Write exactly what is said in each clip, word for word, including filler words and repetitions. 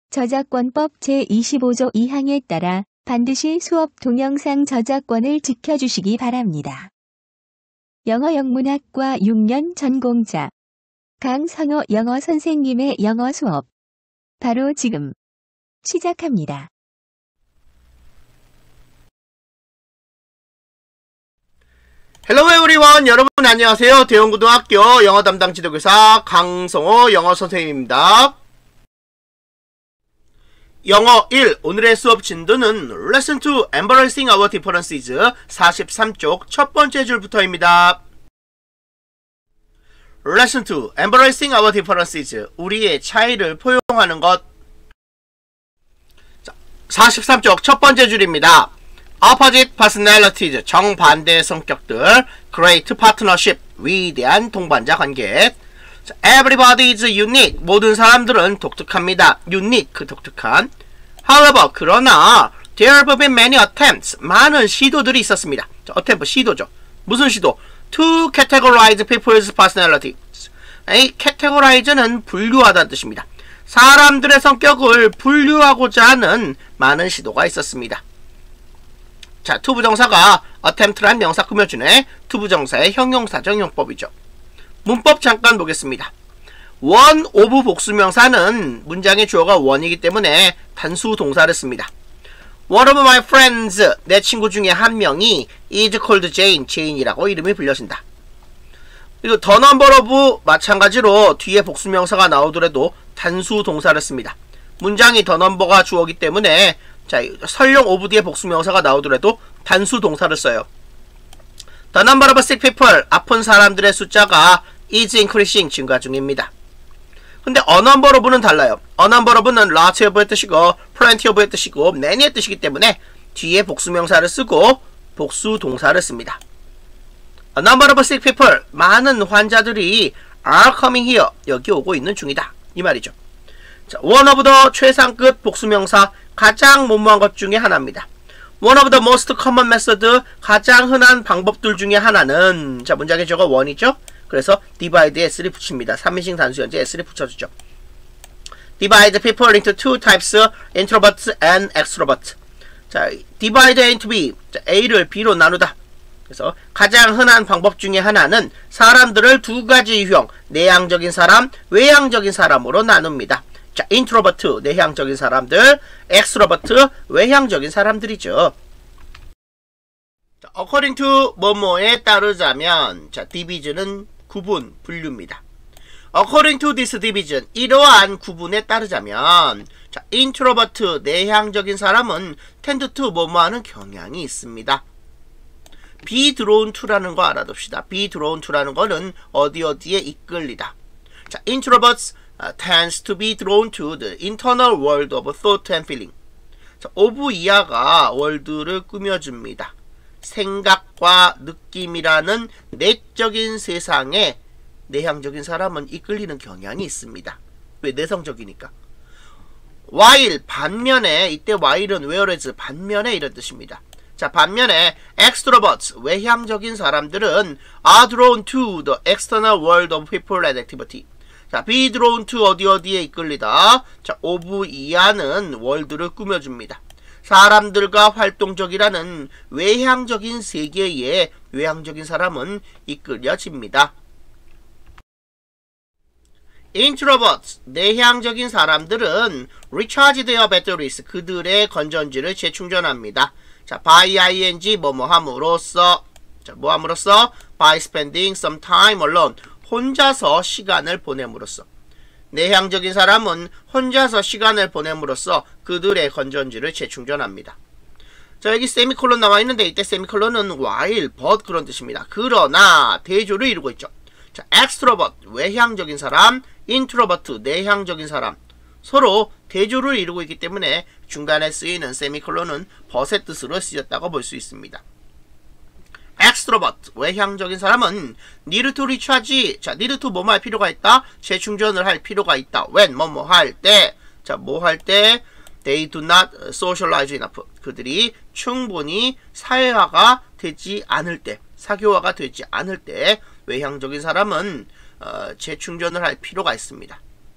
저작권법 제이십오조 이항에 따라 반드시 수업 동영상 저작권을 지켜주시기 바랍니다. 영어 영문학과 육 년 전공자 강선호 영어 선생님의 영어 수업 바로 지금 시작합니다. Hello everyone! 여러분 안녕하세요. 대원고등학교 영어 담당 지도교사 강성호 영어 선생님입니다. 영어 일 오늘의 수업 진도는 Lesson 투 Embracing Our Differences 사십삼 쪽 첫 번째 줄부터입니다. Lesson 투 Embracing Our Differences 우리의 차이를 포용하는 것. 자, 사십삼 쪽 첫 번째 줄입니다. Opposite personalities, 정반대 성격들. Great partnership, 위대한 동반자 관계. Everybody is unique, 모든 사람들은 독특합니다. Unique, 독특한. However, 그러나 there have been many attempts, 많은 시도들이 있었습니다. 자, attempt, 시도죠. 무슨 시도? To categorize people's personalities. 이 categorize는 분류하다는 뜻입니다. 사람들의 성격을 분류하고자 하는 많은 시도가 있었습니다. 자, 투부정사가 attempt란 명사 꾸며주네. 투부정사의 형용사적 용법이죠. 문법 잠깐 보겠습니다. one of 복수명사는 문장의 주어가 one이기 때문에 단수 동사를 씁니다. One of my friends, 내 친구 중에 한 명이 is called Jane, 제인이라고 이름이 불려진다. 그리고 the number of 마찬가지로 뒤에 복수명사가 나오더라도 단수 동사를 씁니다. 문장이 the number가 주어기 때문에 자, 설령 of 뒤에 복수명사가 나오더라도 단수 동사를 써요. The number of sick people, 아픈 사람들의 숫자가 is increasing, 증가 중입니다. 근데 a number of는 달라요. a number of는 lots of의 뜻이고 plenty of의 뜻이고 many의 뜻이기 때문에 뒤에 복수명사를 쓰고 복수 동사를 씁니다. A number of sick people, 많은 환자들이 are coming here, 여기 오고 있는 중이다, 이 말이죠. 자, one of the 최상급 복수명사, 가장 무모한 것 중에 하나입니다. One of the most common method, 가장 흔한 방법들 중에 하나는, 자, 문장의 주어가 one이죠. 그래서 divide에 s를 붙입니다. 삼인칭 단수현재 s를 붙여주죠. Divide people into two types, introvert and extrovert. 자, divide A into B, 자, A를 B로 나누다. 그래서 가장 흔한 방법 중에 하나는 사람들을 두 가지 유형, 내향적인 사람, 외향적인 사람으로 나눕니다. 자, 인트로버트, 내향적인 사람들, 엑스트로버트, 외향적인 사람들이죠. 자, according to 뭐뭐에 따르자면, 자, division은 구분, 분류입니다. according to this division, 이러한 구분에 따르자면, 자, 인트로버트, 내향적인 사람은 tend to 뭐뭐하는 경향이 있습니다. be drawn to라는 거 알아둡시다. be drawn to라는 거는 어디 어디에 이끌리다. 자, introverts Uh, tends to be drawn to the internal world of thought and feeling. 자, of 이하가 월드를 꾸며줍니다. 생각과 느낌이라는 내적인 세상에 내향적인 사람은 이끌리는 경향이 있습니다. 왜? 내성적이니까. while, 반면에, 이때 while은 whereas, 반면에 이런 뜻입니다. 자, 반면에 extroverts, 외향적인 사람들은 are drawn to the external world of people and activity. 자, be drawn to 어디 어디에 이끌리다. 자, of 이하는 월드를 꾸며줍니다. 사람들과 활동적이라는 외향적인 세계에 외향적인 사람은 이끌려집니다. introverts, 내향적인 사람들은 recharge their batteries, 그들의 건전지를 재충전합니다. 자, by ing, 뭐뭐함으로써, 자, 뭐함으로써, by spending some time alone, 혼자서 시간을 보냄으로써. 내향적인 사람은 혼자서 시간을 보냄으로써 그들의 건전지를 재충전합니다. 자, 여기 세미콜론 나와 있는데 이때 세미콜론은 while, but 그런 뜻입니다. 그러나 대조를 이루고 있죠. 자, extrovert, 외향적인 사람, introvert, 내향적인 사람, 서로 대조를 이루고 있기 때문에 중간에 쓰이는 세미콜론은 but의 뜻으로 쓰였다고 볼 수 있습니다. extrovert, 외향적인 사람은 need to recharge, 자, need to 뭐뭐 할 필요가 있다, 재충전을 할 필요가 있다. when, 뭐뭐 할 때, 자, 뭐 할 때, they do not socialize enough, 그들이 충분히 사회화가 되지 않을 때, 사교화가 되지 않을 때 외향적인 사람은 어, 재충전을 할 필요가 있습니다.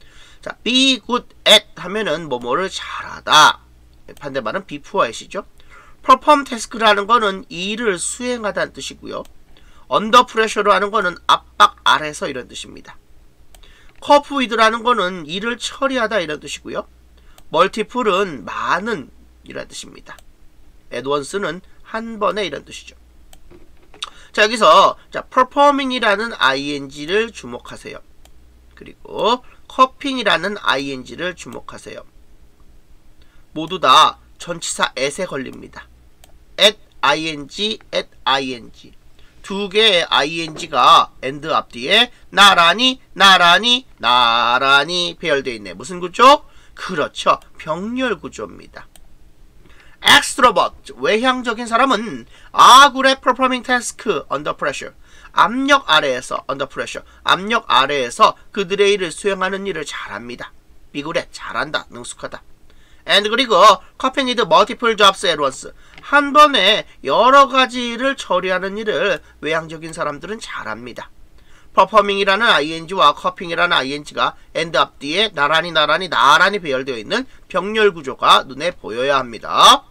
자, be good at 하면은 뭐뭐를 잘하다. 반대말은 be poor at이죠. perform task라는 거는 일을 수행하다는 뜻이고요. under pressure로 하는 거는 압박 아래서 이런 뜻입니다. cope with라는 거는 일을 처리하다 이런 뜻이고요. multiple은 많은 이런 뜻입니다. at once는 한 번에 이런 뜻이죠. 자, 여기서 자, performing이라는 ing를 주목하세요. 그리고 coping이라는 ing를 주목하세요. 모두 다 전치사 at에 걸립니다. at ing, at ing. 두 개의 ing가 and 앞뒤에 나란히 나란히 나란히 배열되어 있네. 무슨 구조? 그렇죠. 병렬 구조입니다. extrovert, 외향적인 사람은 are good at performing task under pressure. 압력 아래에서 under pressure. 압력 아래에서 그들의 일을 수행하는 일을 잘합니다. be good at, 잘한다, 능숙하다. and 그리고 coping with multiple jobs at once. 한 번에 여러 가지 일을 처리하는 일을 외향적인 사람들은 잘합니다. performing이라는 ing와 coping이라는 ing가 and 앞뒤에 나란히 나란히 나란히 배열되어 있는 병렬 구조가 눈에 보여야 합니다.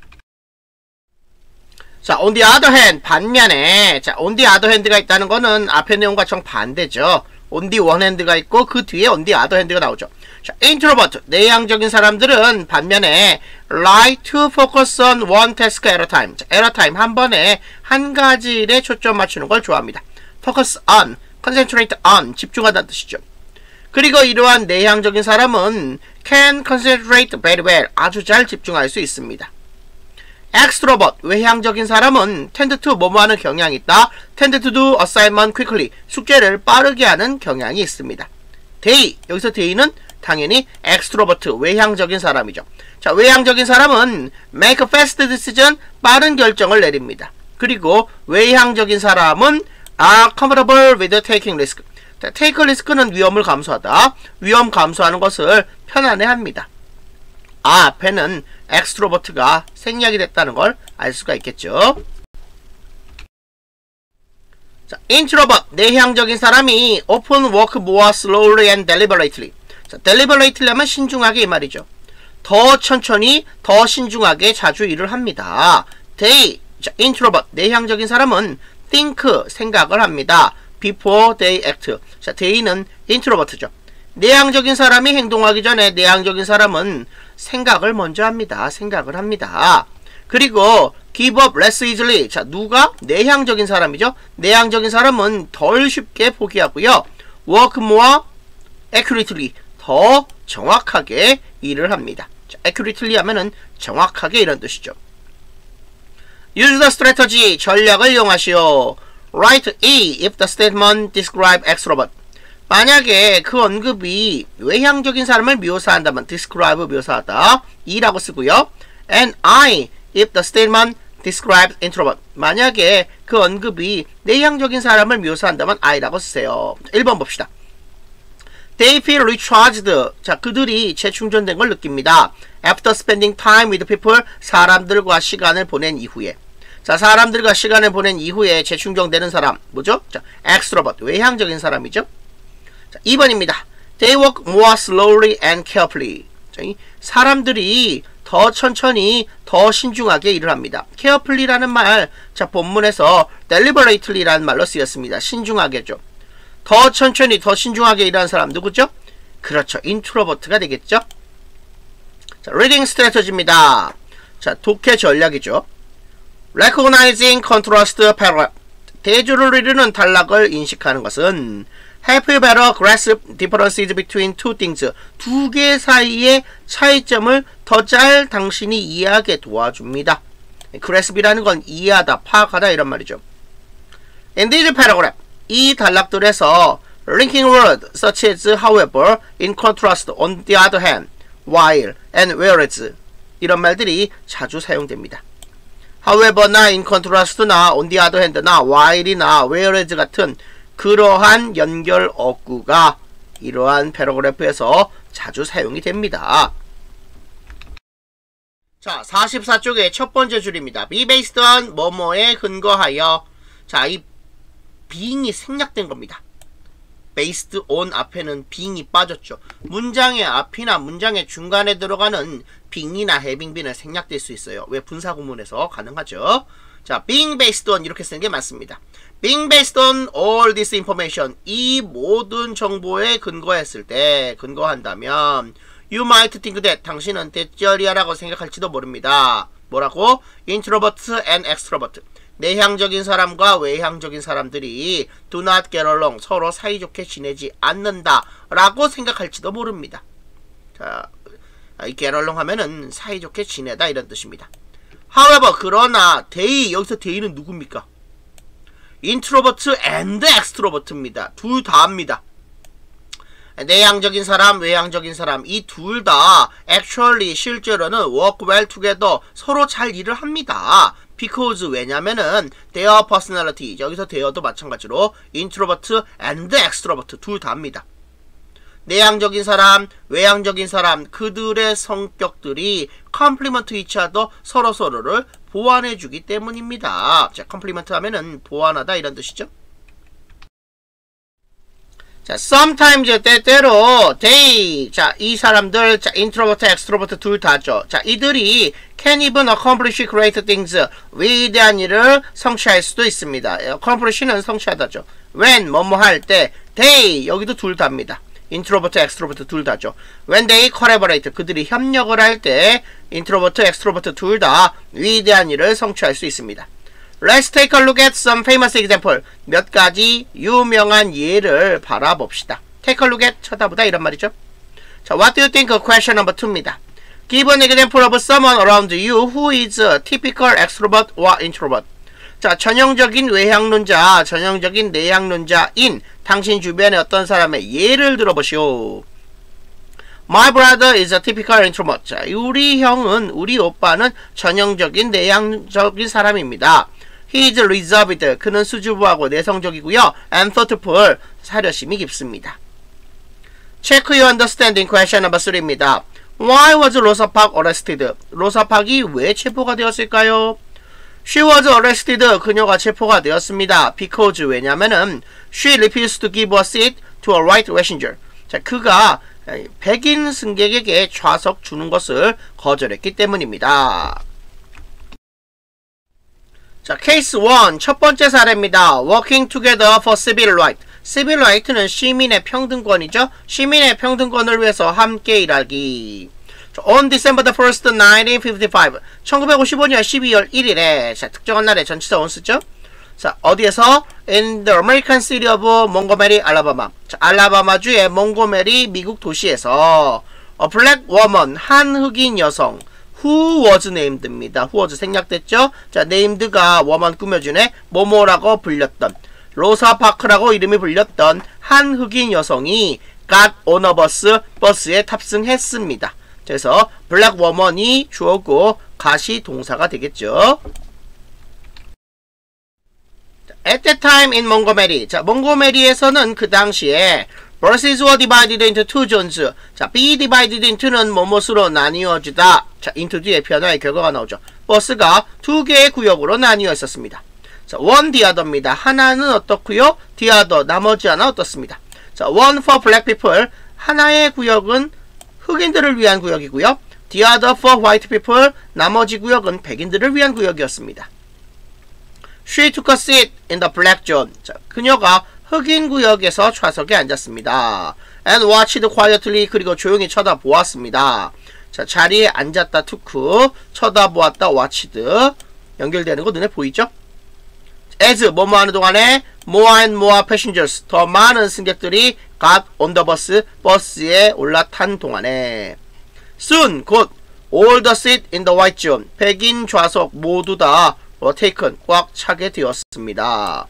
자, on the other hand, 반면에 자, on the other hand가 있다는 거는 앞의 내용과 정반대죠. on the one hand가 있고 그 뒤에 on the other hand가 나오죠. 자, introvert, 내향적인 사람들은 반면에 like to focus on one task at a time. 자, at a time, 한 번에 한 가지 일에 초점 맞추는 걸 좋아합니다. focus on, concentrate on, 집중하다는 뜻이죠. 그리고 이러한 내향적인 사람은 can concentrate very well, 아주 잘 집중할 수 있습니다. extrovert, 외향적인 사람은 tend to 뭐뭐 하는 경향이 있다. tend to do assignment quickly, 숙제를 빠르게 하는 경향이 있습니다. they, 여기서 they는 당연히 extrovert, 외향적인 사람이죠. 자, 외향적인 사람은 make a fast decision, 빠른 결정을 내립니다. 그리고 외향적인 사람은 are comfortable with taking risk. 자, take risk는 위험을 감수하다. 위험 감수하는 것을 편안해합니다. 아, 앞에는 extrovert가 생략이 됐다는 걸 알 수가 있겠죠. 자, introvert, 내향적인 사람이 often work more slowly and deliberately. 자, deliberately 하면 신중하게 이 말이죠. 더 천천히, 더 신중하게 자주 일을 합니다. they, 자, introvert, 내향적인 사람은 think, 생각을 합니다. before they act. 자, they는 introvert죠. 내향적인 사람이 행동하기 전에 내향적인 사람은 생각을 먼저 합니다. 생각을 합니다. 그리고 give up less easily. 자, 누가? 내향적인 사람이죠. 내향적인 사람은 덜 쉽게 포기하고요. work more accurately. 더 정확하게 일을 합니다. 자, accurately 하면은 정확하게 이런 뜻이죠. use the strategy. 전략을 이용하시오. write E if the statement describe extrovert. 만약에 그 언급이 외향적인 사람을 묘사한다면 describe 묘사하다 E라고 쓰고요. and I if the statement describes introvert. 만약에 그 언급이 내향적인 사람을 묘사한다면 I라고 쓰세요. 일 번 봅시다. They feel recharged. 자, 그들이 재충전된 걸 느낍니다. After spending time with people. 사람들과 시간을 보낸 이후에. 자, 사람들과 시간을 보낸 이후에 재충전되는 사람 뭐죠? 자, extrovert, 외향적인 사람이죠. 자, 이 번입니다. They work more slowly and carefully. 자, 이 사람들이 더 천천히 더 신중하게 일을 합니다. carefully라는 말, 자, 본문에서 deliberately라는 말로 쓰였습니다. 신중하게죠. 더 천천히 더 신중하게 일하는 사람 누구죠? 그렇죠. introvert가 되겠죠. 자, reading strategy입니다. 자, 독해 전략이죠. recognizing contrast paragraph. 대조를 이루는 단락을 인식하는 것은 help you better grasp differences between two things. 두 개 사이의 차이점을 더 잘 당신이 이해하게 도와줍니다. grasp이라는 건 이해하다, 파악하다 이런 말이죠. In this paragraph, 이 단락들에서 linking word such as however, in contrast, on the other hand, while, and whereas 이런 말들이 자주 사용됩니다. however나 in contrast나 on the other hand나 while이나 whereas 같은 그러한 연결 어구가 이러한 패러그래프에서 자주 사용이 됩니다. 자, 사십사 쪽의 첫 번째 줄입니다. be based on 뭐뭐에 근거하여. 자, 이 being이 생략된 겁니다. based on 앞에는 being이 빠졌죠. 문장의 앞이나 문장의 중간에 들어가는 being이나 having been을 생략될 수 있어요. 왜? 분사구문에서 가능하죠. 자, being based on 이렇게 쓰는 게 맞습니다. being based on all this information, 이 모든 정보에 근거했을 때, 근거한다면 you might think that, 당신은 대절이야라고 생각할지도 모릅니다. 뭐라고? introvert and extrovert, 내향적인 사람과 외향적인 사람들이 do not get along, 서로 사이좋게 지내지 않는다 라고 생각할지도 모릅니다. 자, 이 get along 하면은 사이좋게 지내다 이런 뜻입니다. however, 그러나 they, 여기서 they는 누굽니까? introvert and extrovert입니다. 둘 다 합니다. 내향적인 사람, 외향적인 사람, 이 둘 다 actually, 실제로는 work well together, 서로 잘 일을 합니다. because, 왜냐면은 their personality, 여기서 their도 마찬가지로 introvert and extrovert 둘 다 합니다. 내향적인 사람, 외향적인 사람, 그들의 성격들이 complement each other, 서로서로를 보완해주기 때문입니다. 자, complement 하면은 보완하다 이런 뜻이죠. 자, sometimes, 때때로 they, 자, 이 사람들, 자, introvert, extrovert 둘 다죠. 자, 이들이 can even accomplish great things, 위대한 일을 성취할 수도 있습니다. accomplish는 성취하다죠. when, 뭐뭐 할 때, they, 여기도 둘 다입니다. introvert, extrovert 둘 다죠. when they collaborate, 그들이 협력을 할 때 introvert, extrovert 둘 다 위대한 일을 성취할 수 있습니다. Let's take a look at some famous example. 몇 가지 유명한 예를 바라봅시다. Take a look at, 쳐다보다 이런 말이죠. 자, what do you think? question number two입니다. Give an example of someone around you who is a typical extrovert or introvert. 자, 전형적인 외향론자, 전형적인 내향론자인 당신 주변의 어떤 사람의 예를 들어보시오. My brother is a typical introvert. 자, 우리 형은, 우리 오빠는 전형적인 내향적인 사람입니다. He is reserved. 그는 수줍어하고 내성적이고요. And thoughtful. 사려심이 깊습니다. Check your understanding. question number three입니다. Why was Rosa Parks arrested? 로사 파크이 왜 체포가 되었을까요? She was arrested. 그녀가 체포가 되었습니다. Because, 왜냐면은 she refused to give a seat to a white passenger. 자, 그가 백인 승객에게 좌석 주는 것을 거절했기 때문입니다. 자, 케이스 일, 첫 번째 사례입니다. Working together for civil right. civil right는 시민의 평등권이죠. 시민의 평등권을 위해서 함께 일하기. On December the first, nineteen fifty-five. 천구백오십오 년 십이월 일일에, 자, 특정한 날에 전치사 온 쓰죠. 자, 어디에서? In the American city of Montgomery, Alabama. 자, 알라바마주의 몽고메리 미국 도시에서 a black woman, 한 흑인 여성, who was named입니다. who was 생략됐죠? 자, named가 woman 꾸며주네. 뭐뭐라고 불렸던, 로사 파크라고 이름이 불렸던 한 흑인 여성이 got on a bus, 버스에 탑승했습니다. 그래서 black woman이 주어고 got이 동사가 되겠죠. At that time in Montgomery. 자, 몽고메리에서는 그 당시에 buses were divided into two zones. 자, be divided into는 뭐뭇으로 나뉘어지다. 자, into 뒤에 변화의 결과가 나오죠. 버스가 두 개의 구역으로 나뉘어 있었습니다. 자, one the other입니다. 하나는 어떻고요? the other, 나머지 하나 어떻습니다. 자, one for black people. 하나의 구역은 흑인들을 위한 구역이고요. The other for white people. 나머지 구역은 백인들을 위한 구역이었습니다. She took a seat in the black zone. 자, 그녀가 흑인 구역에서 좌석에 앉았습니다. And watched quietly. 그리고 조용히 쳐다보았습니다. 자, 자리에 앉았다 took, 쳐다보았다 watched. 연결되는 거 눈에 보이죠? As, 뭐뭐 하는 동안에 more and more passengers, 더 많은 승객들이 got on the bus, 버스에 올라탄 동안에 soon, 곧 all the seats in the white zone, 백인 좌석 모두 다 were taken, 꽉 차게 되었습니다.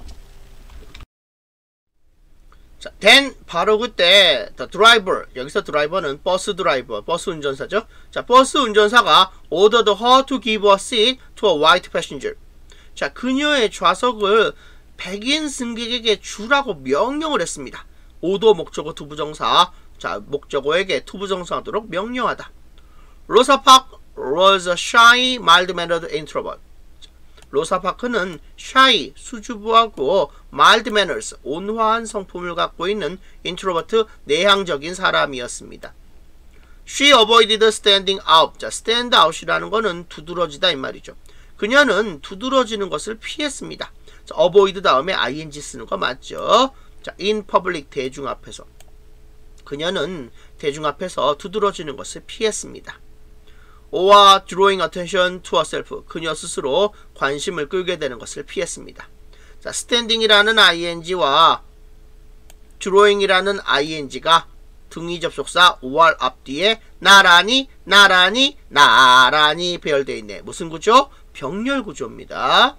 자, then 바로 그때 the driver, 여기서 드라이버는 버스 드라이버, 버스 운전사죠. 자, 버스 운전사가 ordered her to give a seat to a white passenger. 자, 그녀의 좌석을 백인 승객에게 주라고 명령을 했습니다. 오도 목적어 투부정사. 자, 목적어에게 투부정사하도록 명령하다. 로사 파크 was a shy, mild-mannered introvert. 로사 파크는 shy, 수줍어하고 mild manners, 온화한 성품을 갖고 있는 인트로버트, 내향적인 사람이었습니다. She avoided standing out. 자, stand out이라는 거는 두드러지다 이 말이죠. 그녀는 두드러지는 것을 피했습니다. 자, avoid 다음에 ing 쓰는 거 맞죠? 자, in public, 대중 앞에서. 그녀는 대중 앞에서 두드러지는 것을 피했습니다. or drawing attention to herself. 그녀 스스로 관심을 끌게 되는 것을 피했습니다. 자, standing이라는 ing와 drawing이라는 ing가 등위 접속사 or 앞뒤에 나란히 나란히 나란히 배열되어 있네. 무슨 구조? 병렬 구조입니다.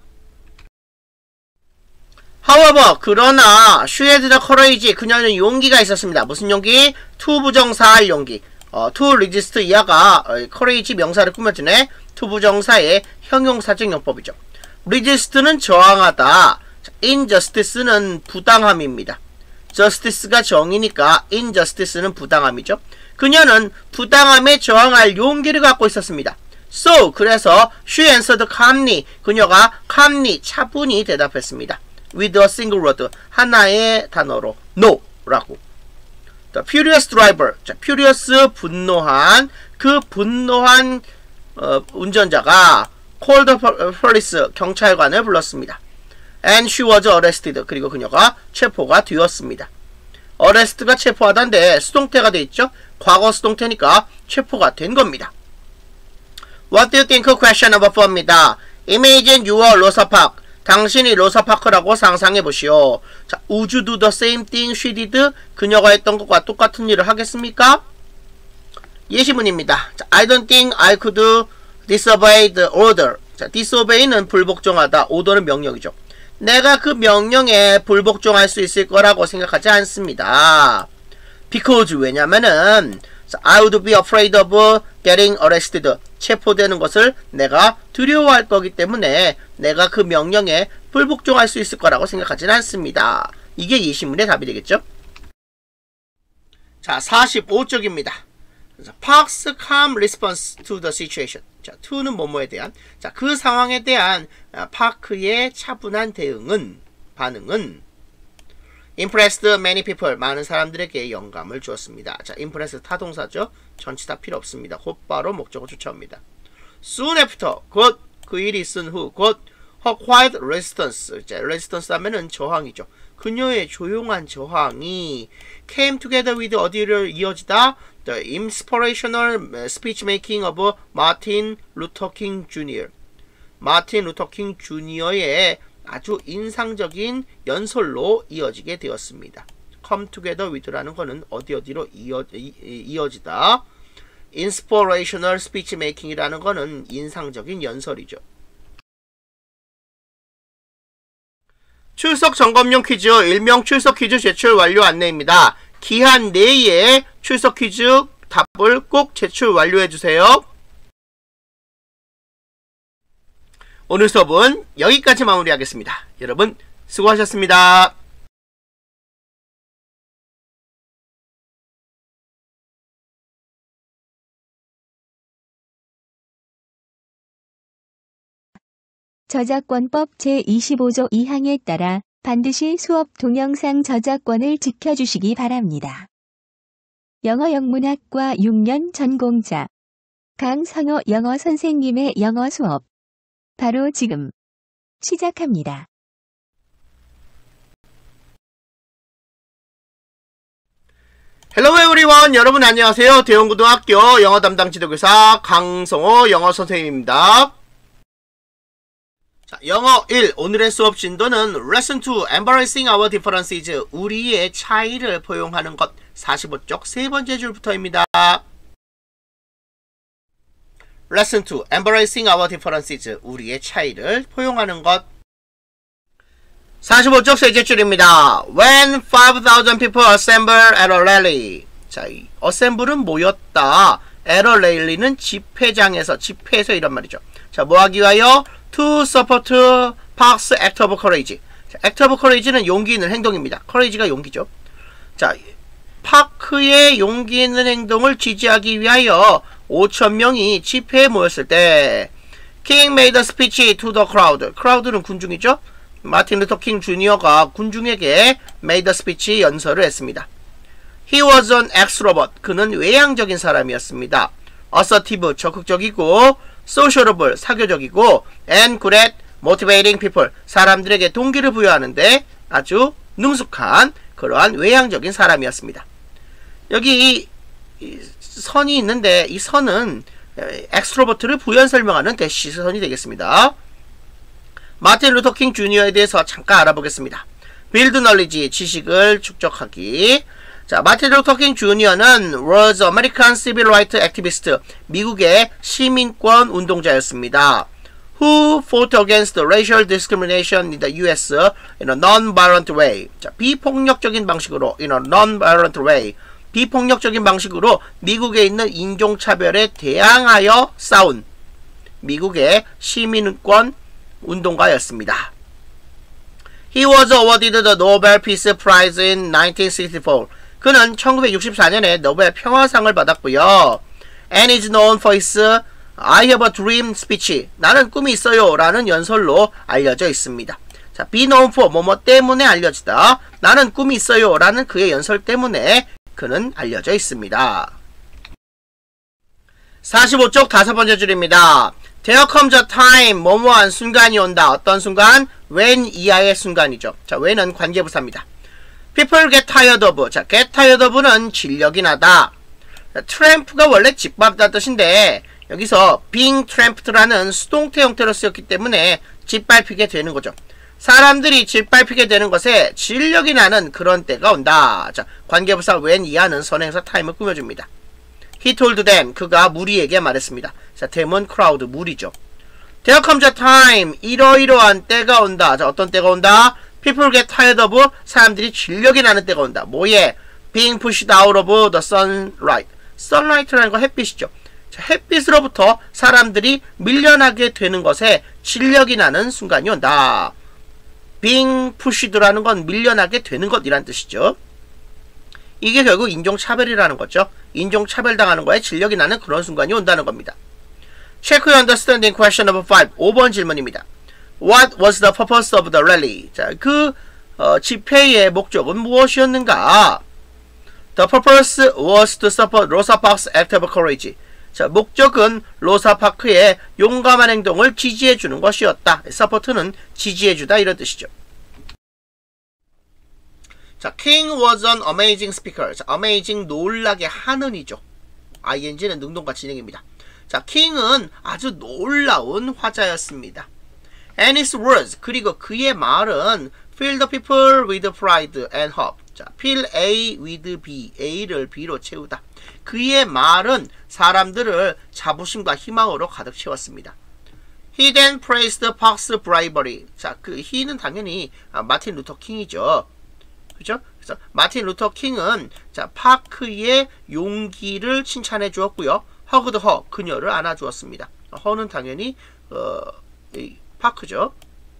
However, 그러나 she had the courage. 그녀는 용기가 있었습니다. 무슨 용기? to 부정사할 용기. 어, to resist 이하가 어, courage 명사를 꾸며주네. to 부정사의 형용사적 용법이죠. resist는 저항하다. injustice는 부당함입니다. justice가 정의니까 injustice는 부당함이죠. 그녀는 부당함에 저항할 용기를 갖고 있었습니다. So, 그래서 she answered calmly. 그녀가 calmly, 차분히 대답했습니다. with a single word, 하나의 단어로 no 라고. The furious driver. 자, furious, 분노한. 그 분노한 어, 운전자가 called police, 경찰관을 불렀습니다. And she was arrested. 그리고 그녀가 체포가 되었습니다. arrest가 체포하다인데 수동태가 되어 있죠. 과거 수동태니까 체포가 된 겁니다. What do you think? question number four입니다. Imagine you are Rosa Parks. 당신이 로사 파크라고 상상해 보시오. 자, would you do the same thing she did? 그녀가 했던 것과 똑같은 일을 하겠습니까? 예시문입니다. 자, I don't think I could disobey the order. 자, disobey는 불복종하다. order는 명령이죠. 내가 그 명령에 불복종할 수 있을 거라고 생각하지 않습니다. Because 왜냐면은 I would be afraid of getting arrested. 체포되는 것을 내가 두려워할 거기 때문에 내가 그 명령에 불복종할 수 있을 거라고 생각하지는 않습니다. 이게 예시문의 답이 되겠죠? 자, 사십오 쪽입니다. Park's calm response to the situation. 자, to는 뭐뭐에 대한. 자, 그 상황에 대한 파크의 차분한 대응은, 반응은 impressed many people. 많은 사람들에게 영감을 주었습니다. 자, impress 타동사죠. 전치 다 필요 없습니다. 곧바로 목적어 쫓아옵니다. Soon after. 곧 그 일이 있은 후. 곧 her quiet resistance. 자, resistance 하면은 저항이죠. 그녀의 조용한 저항이 came together with 어디를 이어지다? The inspirational speech making of Martin Luther King 주니어 마틴 루터 킹 주니어의 아주 인상적인 연설로 이어지게 되었습니다. come together with라는 거는 어디 어디로 이어, 이, 이어지다. inspirational speech making이라는 거는 인상적인 연설이죠. 출석 점검용 퀴즈, 일명 출석 퀴즈 제출 완료 안내입니다. 기한 내에 출석 퀴즈 답을 꼭 제출 완료해 주세요. 오늘 수업은 여기까지 마무리하겠습니다. 여러분 수고하셨습니다. 저작권법 제이십오 조 이 항에 따라 반드시 수업 동영상 저작권을 지켜주시기 바랍니다. 영어 영문학과 육 년 전공자 강선호 영어 선생님의 영어 수업 바로 지금 시작합니다. Hello everyone. 여러분 안녕하세요. 대원고등학교 영어 담당 지도교사 강성호 영어 선생님입니다. 자, 영어 일 오늘의 수업 진도는 Lesson 투 Embracing Our Differences 우리의 차이를 포용하는 것 사십오 쪽 세 번째 줄부터입니다. Lesson 투 Embracing Our Differences 우리의 차이를 포용하는 것 사십오 쪽 셋째 줄입니다. When five thousand people assemble at a rally. 자, 이 assemble은 모였다. at a rally는 집회장에서, 집회에서 이런 말이죠. 자, 뭐 하기 위하여? To support Park's act of courage. 자, act of courage는 용기 있는 행동입니다. courage가 용기죠. 자, 파크의 용기 있는 행동을 지지하기 위하여 오천 명이 집회에 모였을 때 King made a speech to the crowd. crowd는 군중이죠. 마틴 루터 킹 주니어가 군중에게 made a speech 연설을 했습니다. He was an extrovert. 그는 외향적인 사람이었습니다. assertive, 적극적이고 sociable, 사교적이고 and good at motivating people. 사람들에게 동기를 부여하는데 아주 능숙한 그러한 외향적인 사람이었습니다. 여기 이, 이 선이 있는데 이 선은 엑스트로버트를 부연 설명하는 대시 선이 되겠습니다. 마틴 루터 킹 주니어에 대해서 잠깐 알아보겠습니다. build knowledge, 지식을 축적하기. 자, 마틴 루터 킹 주니어는 was American civil rights activist, 미국의 시민권 운동자였습니다. who fought against racial discrimination in the U S in a non-violent way. 자, 비폭력적인 방식으로 in a non-violent way. 비폭력적인 방식으로 미국에 있는 인종차별에 대항하여 싸운 미국의 시민권 운동가였습니다. He was awarded the Nobel Peace Prize in nineteen sixty-four. 그는 천구백육십사 년에 노벨 평화상을 받았고요. And is known for his I have a dream speech. 나는 꿈이 있어요 라는 연설로 알려져 있습니다. 자, be known for 뭐뭐 때문에 알려지다. 나는 꿈이 있어요 라는 그의 연설 때문에 그는 알려져 있습니다. 사십오 쪽 다섯 번째 줄입니다. There comes a time, 뭐뭐한 순간이 온다. 어떤 순간? when 이하의 순간이죠. 자, when은 관계부사입니다. People get tired of. 자, get tired of는 진력이 나다. tramp가 원래 짓밟다 뜻인데 여기서 being tramped라는 수동태 형태로 쓰였기 때문에 짓밟히게 되는 거죠. 사람들이 짓밟히게 되는 것에 진력이 나는 그런 때가 온다. 자, 관계부사 when 이하는 선행사 time을 꾸며줍니다. He told them. 그가 무리에게 말했습니다. 자, them은 crowd, 무리죠. There comes a time. 이러이러한 때가 온다. 자, 어떤 때가 온다? People get tired of. 사람들이 진력이 나는 때가 온다. 뭐에? Being pushed out of the sunlight. sunlight라는 건 햇빛이죠. 자, 햇빛으로부터 사람들이 밀려나게 되는 것에 진력이 나는 순간이 온다. being pushed라는 건 밀려나게 되는 것이란 뜻이죠. 이게 결국 인종차별이라는 거죠. 인종차별당하는 거에 진력이 나는 그런 순간이 온다는 겁니다. Check your understanding question number five. 오 번 질문입니다. What was the purpose of the rally? 자, 그 어, 집회의 목적은 무엇이었는가? The purpose was to support Rosa Parks' act of courage. 자, 목적은 로사 파크의 용감한 행동을 지지해주는 것이었다. support는 지지해주다 이런 뜻이죠. 자, King was an amazing speaker. 자, amazing 놀라게 하는이죠. ing는 능동과 진행입니다. 자, King은 아주 놀라운 화자였습니다. And his words, 그리고 그의 말은 fill the people with pride and hope. 자, fill A with B, A를 B로 채우다. 그의 말은 사람들을 자부심과 희망으로 가득 채웠습니다. He then praised Parks' bravery. 자, 그 he는 당연히 아, 마틴 루터 킹이죠. 그죠? 그래서 마틴 루터 킹은 자, 파크의 용기를 칭찬해 주었고요. 허그드 허, 그녀를 안아 주었습니다. 허는 당연히 어, 이 파크죠.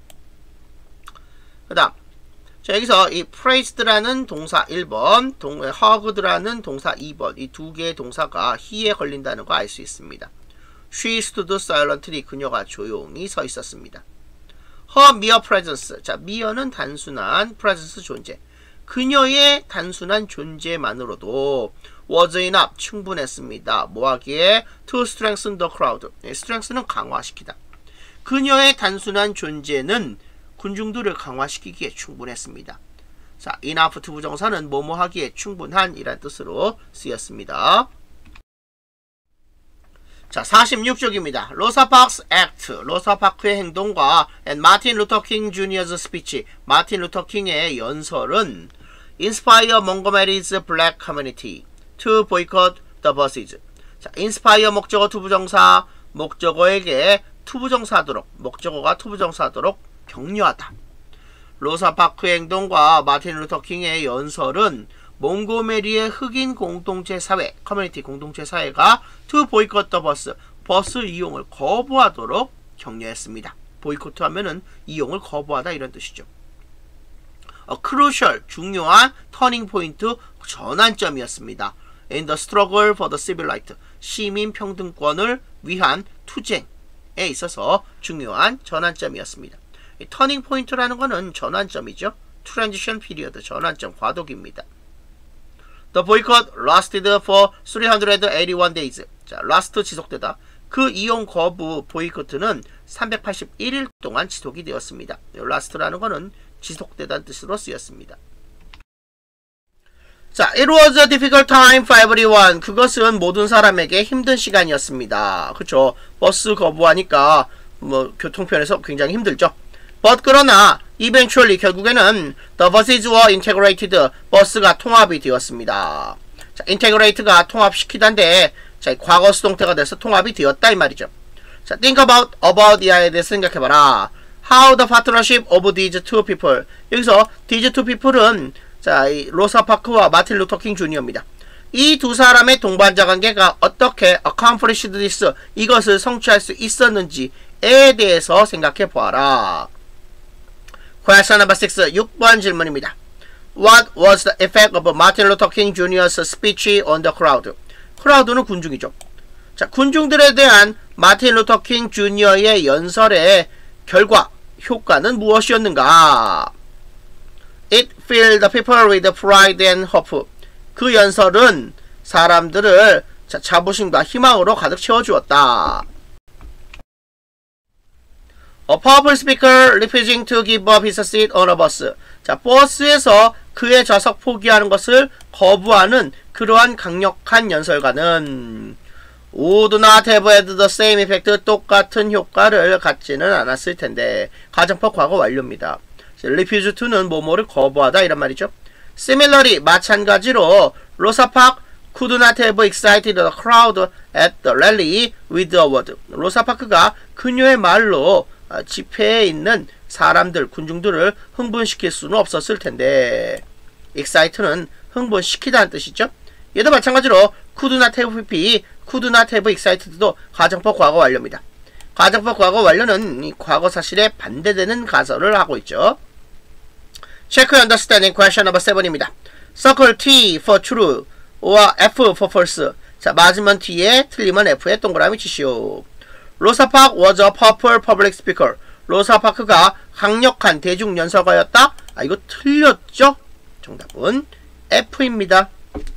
그 다음, 자, 여기서 이 praised라는 동사 일 번, 동, hugged라는 동사 이 번, 이 두 개의 동사가 he에 걸린다는 거 알 수 있습니다. She stood silently. 그녀가 조용히 서 있었습니다. Her mere presence. 자, mere는 단순한, presence 존재. 그녀의 단순한 존재만으로도 was enough. 충분했습니다. 뭐하기에? To strengthen the crowd. strength는 강화시키다. 그녀의 단순한 존재는 군중들을 강화시키기에 충분했습니다. 자, enough 투부정사는 뭐뭐 하기에 충분한 이란 뜻으로 쓰였습니다. 자, 사십육 쪽입니다. 로사 파크스 액트, 로사 파크의 행동과 and 마틴 루터 킹 주니어's speech, 마틴 루터 킹의 연설은 inspire Montgomery's black community to boycott the buses. 자, inspire 목적어 투부정사, 목적어에게 투부정사하도록, 목적어가 투부정사하도록 격려하다. 로사 파크의 행동과 마틴 루터 킹의 연설은 몽고메리의 흑인 공동체 사회, 커뮤니티 공동체 사회가 to boycott the bus, 버스 이용을 거부하도록 격려했습니다. 보이콧 하면은 이용을 거부하다 이런 뜻이죠. A crucial, 중요한 터닝 포인트, 전환점이었습니다. In the struggle for the civil right, 시민 평등권을 위한 투쟁, 있어서 중요한 전환점이었습니다. 이 터닝 포인트라는 거는 전환점이죠. 트랜지션 피리어드, 전환점, 과도기입니다. The boycott lasted for three hundred eighty-one days. 자, last 지속되다. 그 이용 거부 보이콧은 삼백팔십일 일 동안 지속이 되었습니다. last라는 거는 지속되다는 뜻으로 쓰였습니다. 자, it was a difficult time for everyone. 그것은 모든 사람에게 힘든 시간이었습니다. 그쵸? 버스 거부하니까 뭐 교통편에서 굉장히 힘들죠. But 그러나 eventually 결국에는 the buses were integrated. 버스가 통합이 되었습니다. 자, integrate가 통합시키다인데 자, 과거 수동태가 돼서 통합이 되었다 이 말이죠. 자, think about about 이하에 대해서 생각해봐라. How the partnership of these two people. 여기서 these two people은 자, 이 로사 파크와 마틴 루터 킹 주니어입니다. 이 두 사람의 동반자 관계가 어떻게 accomplished this 이것을 성취할 수 있었는지에 대해서 생각해 보아라. Question number six. 육 번 질문입니다. What was the effect of Martin Luther King Junior's speech on the crowd? 크라우드는 군중이죠. 자, 군중들에 대한 마틴 루터 킹 주니어의 연설의 결과, 효과는 무엇이었는가? It filled the people with pride and hope. 그 연설은 사람들을 자, 자부심과 희망으로 가득 채워주었다. A powerful speaker refusing to give up his seat on a bus. 자, 버스에서 그의 좌석 포기하는 것을 거부하는 그러한 강력한 연설가는 would not have had the same effect. 똑같은 효과를 갖지는 않았을 텐데. 가정법 과거 완료입니다. refuse to는 뭐뭐를 거부하다 이란 말이죠. Similarly, 마찬가지로 로사 파크 could not have excited the crowd at the rally with a word. 로사 파크가 그녀의 말로 집회에 있는 사람들, 군중들을 흥분시킬 수는 없었을 텐데. excite는 흥분시키다는 뜻이죠. 얘도 마찬가지로 could not have pp, could not have excited도 가정법 과거 완료입니다. 가정법 과거 완료는 이 과거 사실에 반대되는 가설을 하고 있죠. Check your understanding. Question number seven입니다. Circle T for true or F for false. 자, 맞으면 T에, 틀리면 F에 동그라미 치시오. 로사 파크 was a powerful public speaker. 로사 파크가 강력한 대중 연설가였다? 아, 이거 틀렸죠? 정답은 F입니다.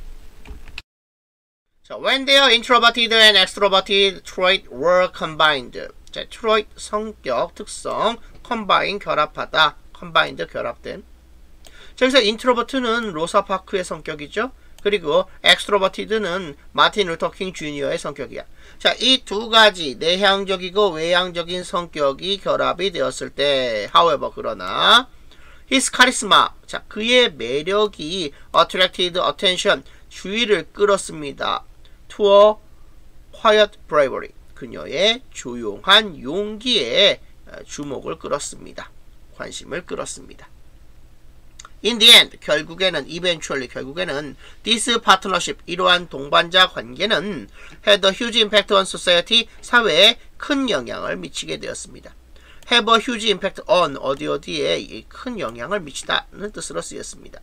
자, when their introverted and extroverted trait were combined. 자, trait 성격, 특성, combine 결합하다, combined 결합된. 자, 여기서 introvert는 로사 파크의 성격이죠. 그리고 extroverted는 마틴 루터 킹 주니어의 성격이야. 자, 이 두 가지 내향적이고 외향적인 성격이 결합이 되었을 때, however, 그러나 his charisma, 자, 그의 매력이 attracted attention, 주의를 끌었습니다. to a quiet bravery, 그녀의 조용한 용기에 주목을 끌었습니다. 관심을 끌었습니다. In the end, 결국에는, eventually, 결국에는 this partnership, 이러한 동반자 관계는 had a huge impact on society, 사회에 큰 영향을 미치게 되었습니다. have a huge impact on, 어디 어디에 큰 영향을 미치다는 뜻으로 쓰였습니다.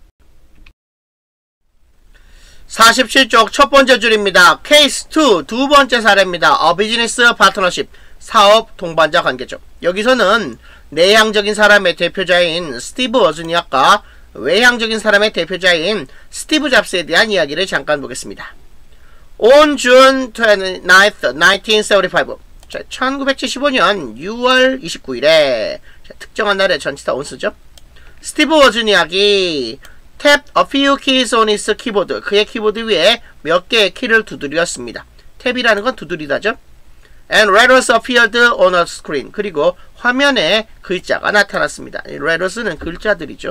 사십칠 쪽 첫 번째 줄입니다. 케이스 이, 두 번째 사례입니다. A business partnership, 사업 동반자 관계죠. 여기서는 내향적인 사람의 대표자인 스티브 워즈니악과 외향적인 사람의 대표자인 스티브 잡스에 대한 이야기를 잠깐 보겠습니다. On June twenty-ninth, nineteen seventy-five. 자, 천구백칠십오 년 유월 이십구일에 자, 특정한 날에 전치사 on 쓰죠. 스티브 워즈니악이 tapped a few keys on his keyboard. 그의 키보드 위에 몇 개의 키를 두드렸습니다. 탭이라는 건 두드리다죠. And letters appeared on a screen. 그리고 화면에 글자가 나타났습니다. letters는 글자들이죠.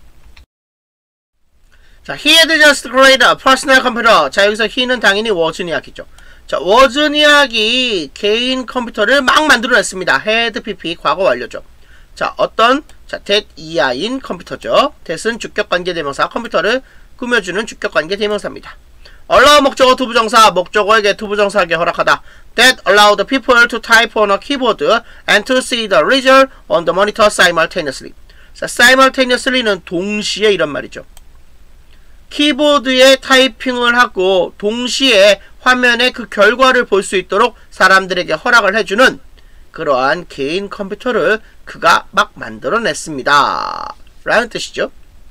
자, he had just created a personal computer. 자, 여기서 he는 당연히 워즈니악이죠. 자, 워즈니악이 개인 컴퓨터를 막 만들어냈습니다. had pp 과거 완료죠. 자, 어떤 자, that 이하인 컴퓨터죠. that은 주격관계 대명사, 컴퓨터를 꾸며주는 주격관계 대명사입니다. allow 목적어 투부정사, 목적어에게 투부정사에게 허락하다. That allowed people to type on a keyboard and to see the result on the monitor simultaneously. 자, simultaneously는 동시에 이런 말이죠. 키보드에 타이핑을 하고 동시에 화면에 그 결과를 볼 수 있도록 사람들에게 허락을 해주는 그러한 개인 컴퓨터를 그가 막 만들어냈습니다. 라는 뜻이죠.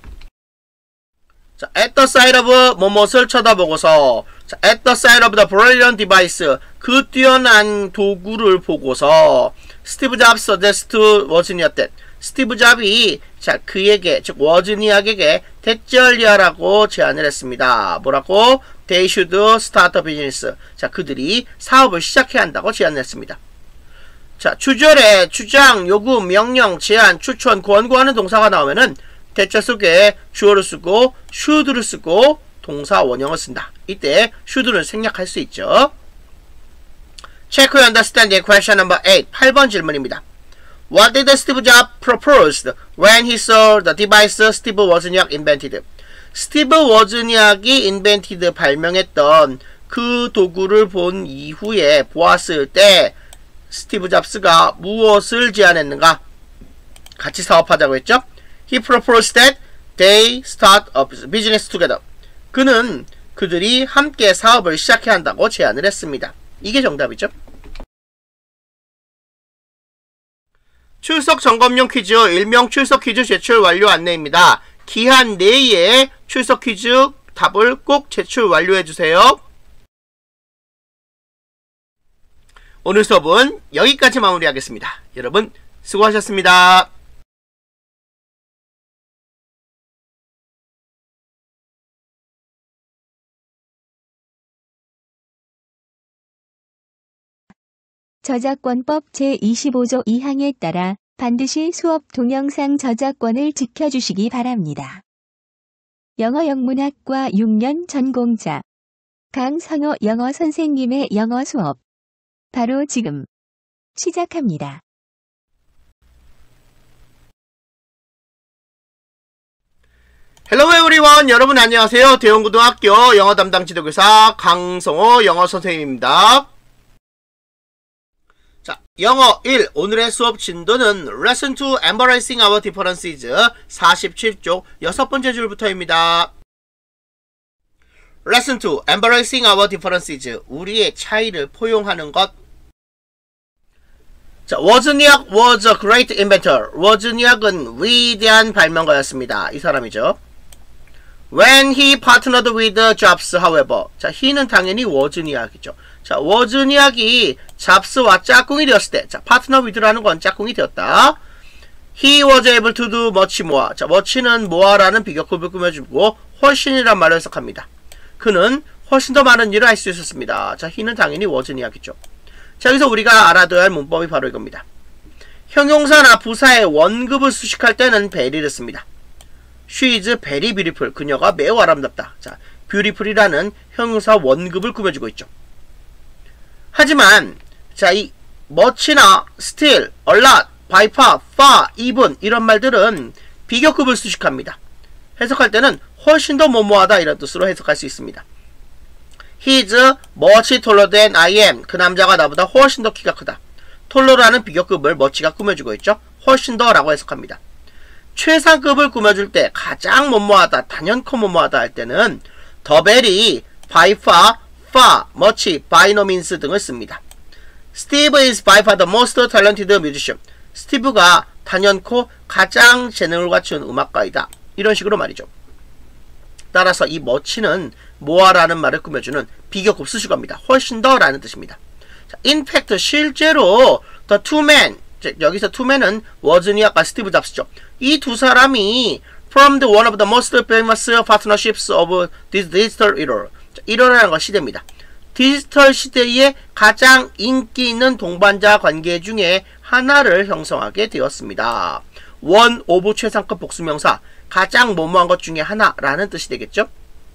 자, at the sight of 뭐뭇을 쳐다보고서, 자, at the sight of the brilliant device, 그 뛰어난 도구를 보고서 스티브 잡스 suggest 워즈니아 때 스티브 잡이 자 그에게 즉 워즈니악에게 대절리하라고 제안을 했습니다. 뭐라고? They should start a business. 자 그들이 사업을 시작해야 한다고 제안을 했습니다. 자 주절에 주장, 요구, 명령, 제안, 추천, 권고하는 동사가 나오면은 대절 속에 주어를 쓰고 should를 쓰고 동사 원형을 쓴다. 이때 should는 생략할 수 있죠. Check your understanding question number eight. 팔 번 질문입니다. What did Steve Jobs propose when he saw the device Steve Wozniak invented? 스티브 워즈니악이 invented 발명했던 그 도구를 본 이후에 보았을 때 스티브 잡스가 무엇을 제안했는가? 같이 사업하자고 했죠? He proposed that they start a business together. 그는 그들이 함께 사업을 시작해야 한다고 제안을 했습니다. 이게 정답이죠. 출석 점검용 퀴즈, 일명 출석 퀴즈 제출 완료 안내입니다. 기한 내에 출석 퀴즈 답을 꼭 제출 완료해주세요. 오늘 수업은 여기까지 마무리하겠습니다. 여러분 수고하셨습니다. 저작권법 제이십오 조 이 항에 따라 반드시 수업 동영상 저작권을 지켜주시기 바랍니다. 영어 영문학과 육 년 전공자 강성호 영어 선생님의 영어 수업 바로 지금 시작합니다. Hello everyone. 여러분 안녕하세요. 대원고등학교 영어 담당 지도교사 강성호 영어 선생님입니다. 자, 영어 일 오늘의 수업 진도는 Lesson 투 Embracing Our Differences 사십칠 쪽 여섯 번째 줄부터입니다. Lesson 투 Embracing Our Differences 우리의 차이를 포용하는 것. 자, 워즈니악 was a great inventor. 워즈니악은 위대한 발명가였습니다. 이 사람이죠. When he partnered with Jobs, however. 자, he는 당연히 워즈니악이죠. 자, 워즈니악이 잡스와 짝꿍이 되었을 때, 자, 파트너 위드라는 건 짝꿍이 되었다. He was able to do much more. 자, much는 more라는 비교급을 꾸며주고 훨씬이란 말을 해석합니다. 그는 훨씬 더 많은 일을 할 수 있었습니다. 자, he는 당연히 워즈니악이죠. 자, 여기서 우리가 알아둬야 할 문법이 바로 이겁니다. 형용사나 부사의 원급을 수식할 때는 very를 씁니다. She is very beautiful. 그녀가 매우 아름답다. 자, beautiful이라는 형용사 원급을 꾸며주고 있죠. 하지만 자, 이 much나 still, a lot, by far, far, even 이런 말들은 비교급을 수식합니다. 해석할 때는 훨씬 더 뭐뭐하다 이런 뜻으로 해석할 수 있습니다. He is much taller than I am. 그 남자가 나보다 훨씬 더 키가 크다. 톨러라는 비교급을 much가 꾸며주고 있죠. 훨씬 더 라고 해석합니다. 최상급을 꾸며줄 때 가장 뭐뭐하다, 단연코 뭐뭐하다 할 때는 the very, by far, far, much, by no means 등을 씁니다. Steve is by far the most talented musician. 스티브가 단연코 가장 재능을 갖춘 음악가이다. 이런 식으로 말이죠. 따라서 이 much는 more라는 말을 꾸며주는 비교급 수식어입니다. 훨씬 더 라는 뜻입니다. 자, in fact, 실제로 the two men, 여기서 two men은 워즈니악과 스티브 잡스죠. 이 두 사람이 formed one of the most famous partnerships of this digital era. 이러라는 건 시대입니다. 디지털 시대의 가장 인기 있는 동반자 관계 중에 하나를 형성하게 되었습니다. one of 최상급 복수명사, 가장 뭐뭐한 것 중에 하나라는 뜻이 되겠죠.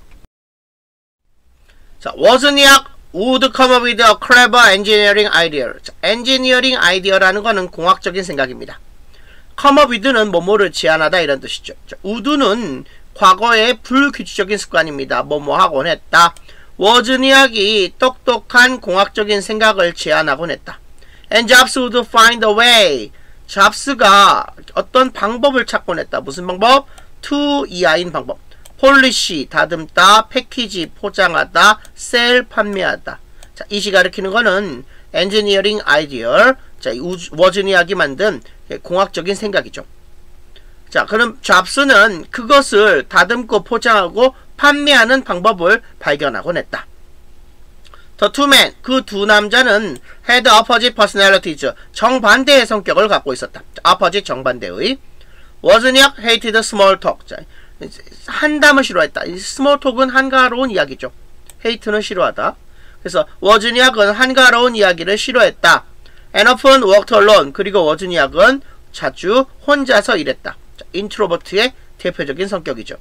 자, 워즈니악 would come up with a clever engineering idea. 자, engineering idea라는 것은 공학적인 생각입니다. come up with는 뭐뭐를 제안하다 이런 뜻이죠. 자, would는 과거의 불규칙적인 습관입니다. 뭐뭐 하곤 했다. 워즈니악이 똑똑한 공학적인 생각을 제안하곤 했다. And Jobs would find a way. 잡스가 어떤 방법을 찾곤 했다. 무슨 방법? to 이하인 방법. 폴리시, 다듬다, 패키지, 포장하다, 셀, 판매하다. 자, 이시 가리키는 거는 engineering ideal. 자, 워즈니악이 만든 공학적인 생각이죠. 자, 그럼 잡스는 그것을 다듬고 포장하고 판매하는 방법을 발견하곤 했다. The two men, 그 두 남자는 had opposite personalities, 정반대의 성격을 갖고 있었다. opposite, 정반대의. 워즈니악 hated small talk. 자, 한담을 싫어했다. small talk은 한가로운 이야기죠. hate는 싫어하다. 그래서 워즈니악은 한가로운 이야기를 싫어했다. and often worked alone. 그리고 워즈니악은 자주 혼자서 일했다. 인트로버트의 대표적인 성격이죠.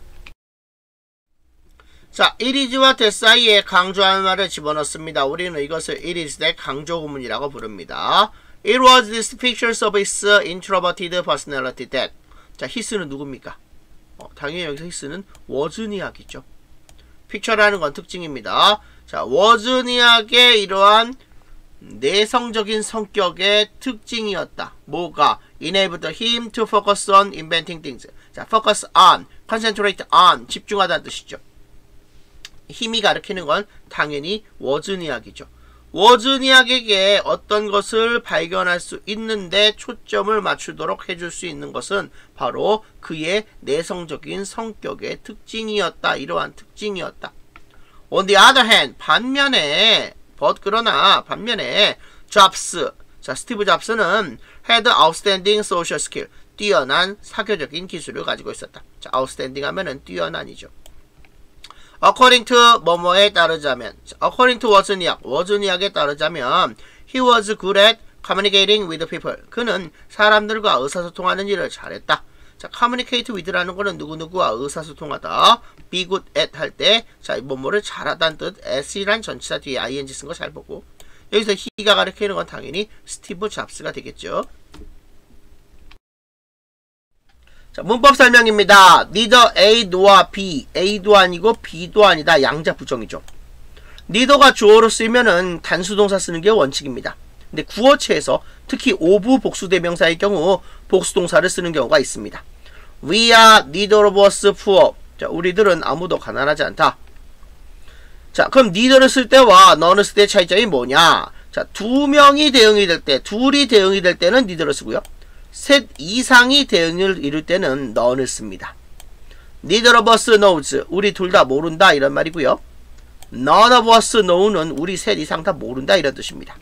자, it is와 that 사이에 강조하는 말을 집어넣습니다. 우리는 이것을 it is that 강조 구문이라고 부릅니다. It was these pictures of his introverted personality that. 자, his는 누굽니까? 어, 당연히 여기서 his는 워즈니악이죠. 픽처라는 건 특징입니다. 자, 워즈니악의 이러한 내성적인 성격의 특징이었다. 뭐가? enabled him to focus on inventing things. 자, focus on, concentrate on, 집중하다는 뜻이죠. 힘이 가리키는 건 당연히 워즈니악이죠. 워즈니악에게 어떤 것을 발견할 수 있는데 초점을 맞추도록 해줄 수 있는 것은 바로 그의 내성적인 성격의 특징이었다. 이러한 특징이었다. On the other hand, 반면에 but 그러나 반면에 잡스, 자, 스티브 잡스는 had outstanding social skill, 뛰어난 사교적인 기술을 가지고 있었다. 자, outstanding 하면은 뛰어난이죠. According to 뭐뭐에 따르자면, according to 워즈니악, 워즈니악에 따르자면 he was good at communicating with people. 그는 사람들과 의사소통하는 일을 잘했다. 자, communicate with라는 거는 누구누구와 의사소통하다. be good at 할 때, 자, 뭐뭐를 잘하다는 뜻, at이란 전치사 뒤에 ing 쓴 거 잘 보고. 여기서 he가 가리키는 건 당연히 스티브 잡스가 되겠죠. 자, 문법 설명입니다. neither A nor B, A도 아니고 B도 아니다. 양자 부정이죠. neither가 주어로 쓰이면은 단수동사 쓰는 게 원칙입니다. 근데 구어체에서 특히 오부 복수대명사의 경우 복수동사를 쓰는 경우가 있습니다. We are neither of us poor. 자, 우리들은 아무도 가난하지 않다. 자, 그럼 neither를 쓸 때와 none을 쓸 때의 차이점이 뭐냐? 자, 두 명이 대응이 될 때, 둘이 대응이 될 때는 neither를 쓰고요. 셋 이상이 대응을 이룰 때는 none을 씁니다. Neither of us knows. 우리 둘 다 모른다. 이런 말이고요. None of us know는 우리 셋 이상 다 모른다. 이런 뜻입니다.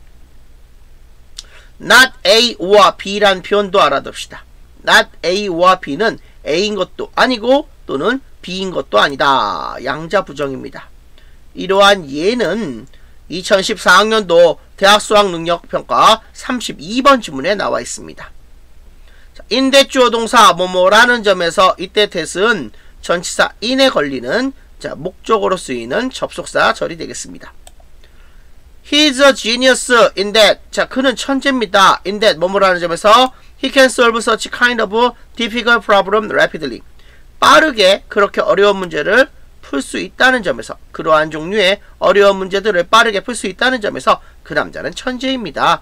Not A와 B란 표현도 알아둡시다. Not A와 B는 A인 것도 아니고 또는 B인 것도 아니다. 양자 부정입니다. 이러한 예는 이천십사 학년도 대학 수학 능력 평가 삼십이 번 지문에 나와 있습니다. 인대 주어 동사 뭐뭐라는 점에서 이때 that은 전치사 in에 걸리는 자, 목적어로 쓰이는 접속사 절이 되겠습니다. He's a genius in that. 자, 그는 천재입니다. in that 뭐뭐라는 점에서 he can solve such kind of difficult problem rapidly. 빠르게 그렇게 어려운 문제를 풀 수 있다는 점에서, 그러한 종류의 어려운 문제들을 빠르게 풀 수 있다는 점에서 그 남자는 천재입니다.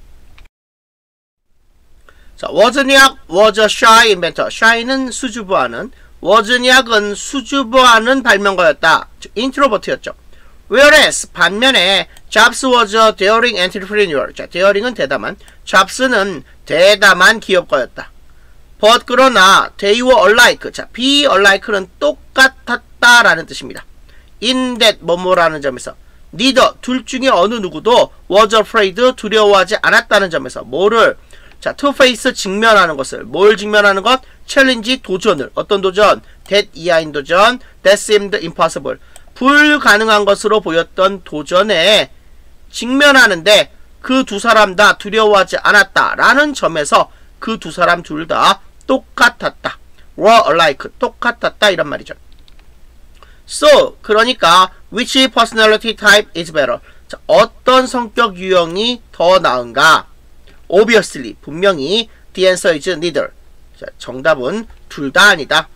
자, 워즈니악 was a shy inventor. shy는 수줍어하는, 워즈니악은 수줍어하는 발명가였다. 즉, 인트로버트였죠. Whereas 반면에 Jobs was a daring entrepreneur. 자, daring은 대담한, Jobs는 대담한 기업가였다. But 그러나 they were alike. 자, be alike는 똑같았다라는 뜻입니다. In that 뭐뭐라는 점에서 neither 둘 중에 어느 누구도 was afraid 두려워하지 않았다는 점에서 뭐를, 자, to face 직면하는 것을, 뭘 직면하는 것? challenge 도전을, 어떤 도전? that 이하인 도전, that seemed impossible, 불가능한 것으로 보였던 도전에 직면하는데 그 두 사람 다 두려워하지 않았다라는 점에서 그 두 사람 둘 다 똑같았다. were alike, 똑같았다 이런 말이죠. So, 그러니까 which personality type is better? 자, 어떤 성격 유형이 더 나은가? Obviously, 분명히 the answer is neither. 자, 정답은 둘 다 아니다.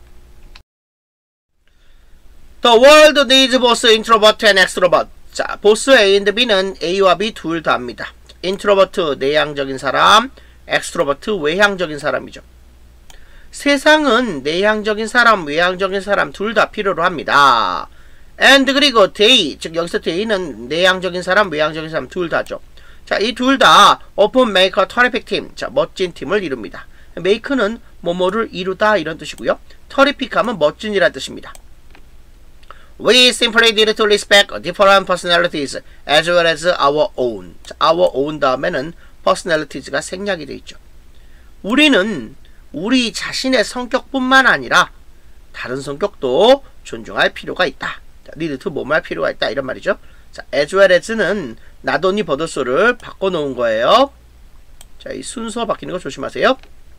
The world needs both introvert and extrovert. 자, both A and B는 A와 B 둘 다입니다. introvert 내향적인 사람, extrovert 외향적인 사람이죠. 세상은 내향적인 사람, 외향적인 사람 둘 다 필요로 합니다. and 그리고 they, 즉 여기서 they는 내향적인 사람, 외향적인 사람 둘 다죠. 자, 이 둘 다 often make a terrific team. 자, 멋진 팀을 이룹니다. make는 뭐뭐를 이루다 이런 뜻이고요. terrific 하면 멋진이라는 뜻입니다. We simply need to respect different personalities as well as our own. 자, our own 다음에는 personalities가 생략이 되어 있죠. 우리는 우리 자신의 성격뿐만 아니라 다른 성격도 존중할 필요가 있다. 자, need to 뭐뭐 할 필요가 있다 이런 말이죠. 자, as well as는 나도니 버더소를 바꿔놓은 거예요. 자, 이 순서 바뀌는 거 조심하세요.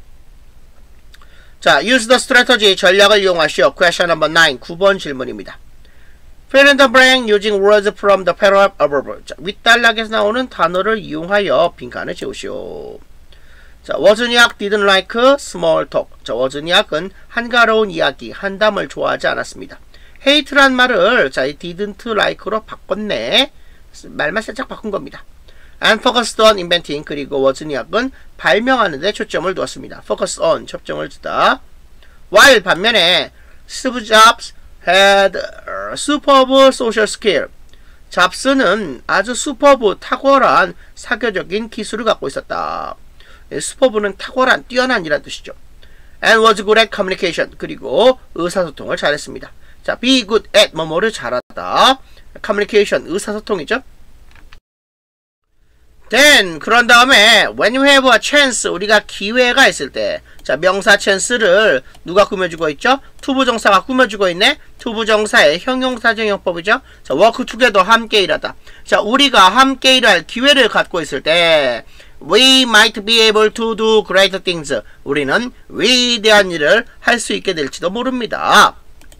자, use the strategy 전략을 이용하시오. question number nine 구 번 질문입니다. fill in the blank using words from the paragraph above. 자, 윗단락에서 나오는 단어를 이용하여 빈칸을 채우시오. 자, 워즈니악 didn't like small talk. 자, 워즈니악은 한가로운 이야기, 한담을 좋아하지 않았습니다. hate란 말을 자, 이 didn't like로 바꿨네. 말만 살짝 바꾼 겁니다. and focused on inventing. 그리고 워즈니악은 발명하는 데 초점을 두었습니다. focus on, 초점을 두다. while 반면에 Steve Jobs had superb social skill. 잡스는 아주 슈퍼브, 탁월한 사교적인 기술을 갖고 있었다. 슈퍼브는 탁월한, 뛰어난 이란 뜻이죠. and was good at communication. 그리고 의사소통을 잘했습니다. 자, be good at 뭐뭐를 잘하다. communication, 의사소통이죠. then 그런 다음에 when you have a chance, 우리가 기회가 있을 때, 자, 명사 chance를 누가 꾸며주고 있죠? 투부정사가 꾸며주고 있네. 투부정사의 형용사정형법이죠. 자, work together, 함께 일하다. 자, 우리가 함께 일할 기회를 갖고 있을 때 we might be able to do great things. 우리는 위대한 일을 할 수 있게 될지도 모릅니다.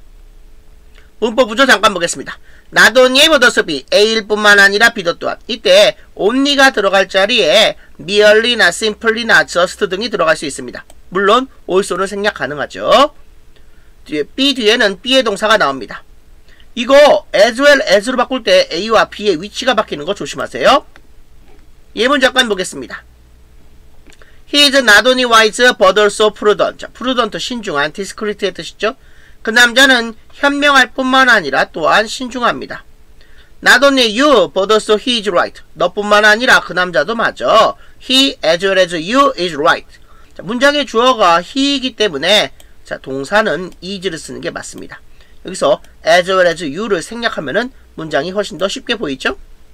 문법 구조 잠깐 보겠습니다. not only 버더스 be, A일 뿐만 아니라 B도 또한. 이때 only가 들어갈 자리에 merely나 simply나 just 등이 들어갈 수 있습니다. 물론 also는 생략 가능하죠. 뒤에 B 뒤에는 B의 동사가 나옵니다. 이거 as well as로 바꿀 때 A와 B의 위치가 바뀌는 거 조심하세요. 예문 잠깐 보겠습니다. He is not only wise but also prudent. 자, prudent 신중한, discreet의 뜻이죠. 그 남자는 현명할 뿐만 아니라 또한 신중합니다. Not only you, but also he is right. 너뿐만 아니라 그 남자도 맞아. He as well as you is right. 자, 문장의 주어가 he이기 때문에 자, 동사는 is를 쓰는 게 맞습니다. 여기서 as well as you를 생략하면은 문장이 훨씬 더 쉽게 보이죠?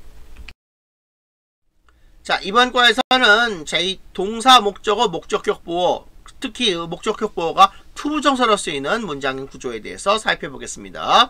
자, 이번 과에서는 제 동사, 목적어, 목적격 보어, 특히 목적격 보어가 투부정사로 쓰이는 문장 구조에 대해서 살펴보겠습니다.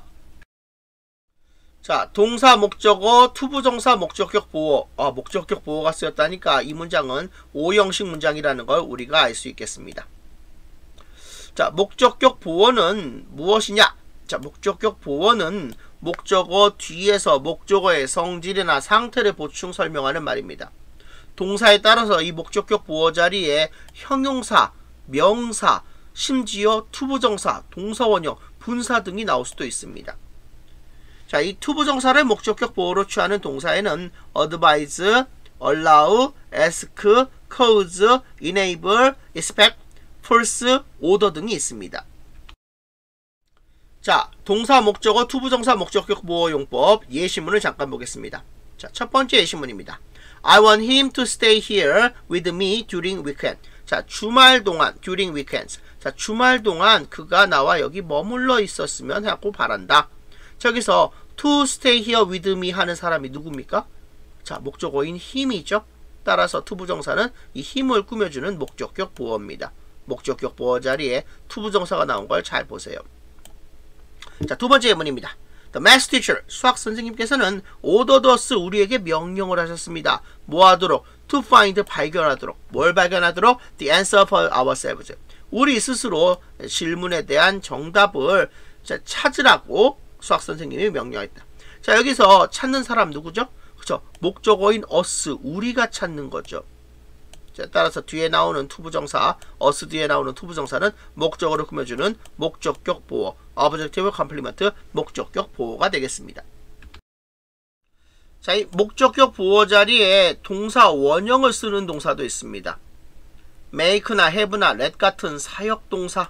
자, 동사, 목적어, 투부정사, 목적격 보어. 아, 목적격 보어가 쓰였다니까 이 문장은 오형식 문장이라는 걸 우리가 알 수 있겠습니다. 자, 목적격 보어는 무엇이냐? 자, 목적격 보어는 목적어 뒤에서 목적어의 성질이나 상태를 보충 설명하는 말입니다. 동사에 따라서 이 목적격 보어 자리에 형용사, 명사, 심지어 투부정사, 동사원형, 분사 등이 나올 수도 있습니다. 자, 이 투부정사를 목적격 보어로 취하는 동사에는 advise, allow, ask, cause, enable, expect, force, order 등이 있습니다. 자, 동사, 목적어, 투부정사, 목적격 보어 용법 예시문을 잠깐 보겠습니다. 자, 첫 번째 예시문입니다. I want him to stay here with me during weekend. 자, 주말 동안, during weekends. 자, 주말 동안 그가 나와 여기 머물러 있었으면 하고 바란다. 저기서 to stay here with me 하는 사람이 누굽니까? 자, 목적어인 힘이죠. 따라서 투부정사는 이 힘을 꾸며주는 목적격 보어입니다. 목적격 보어 자리에 투부정사가 나온 걸 잘 보세요. 자, 두 번째 예문입니다. The math teacher, 수학 선생님께서는 ordered us, 우리에게 명령을 하셨습니다. 뭐 하도록? To find, 발견하도록. 뭘 발견하도록? The answer for ourselves. 우리 스스로 질문에 대한 정답을 자, 찾으라고 수학 선생님이 명령했다. 자, 여기서 찾는 사람 누구죠? 그쵸? 목적어인 us, 우리가 찾는 거죠. 자, 따라서 뒤에 나오는 투부정사, us 뒤에 나오는 투부정사는 목적어를 꾸며주는 목적격 보어, objective complement, 목적격 보어가 되겠습니다. 자, 이 목적격 보어 자리에 동사 원형을 쓰는 동사도 있습니다. make나 have나 let 같은 사역 동사,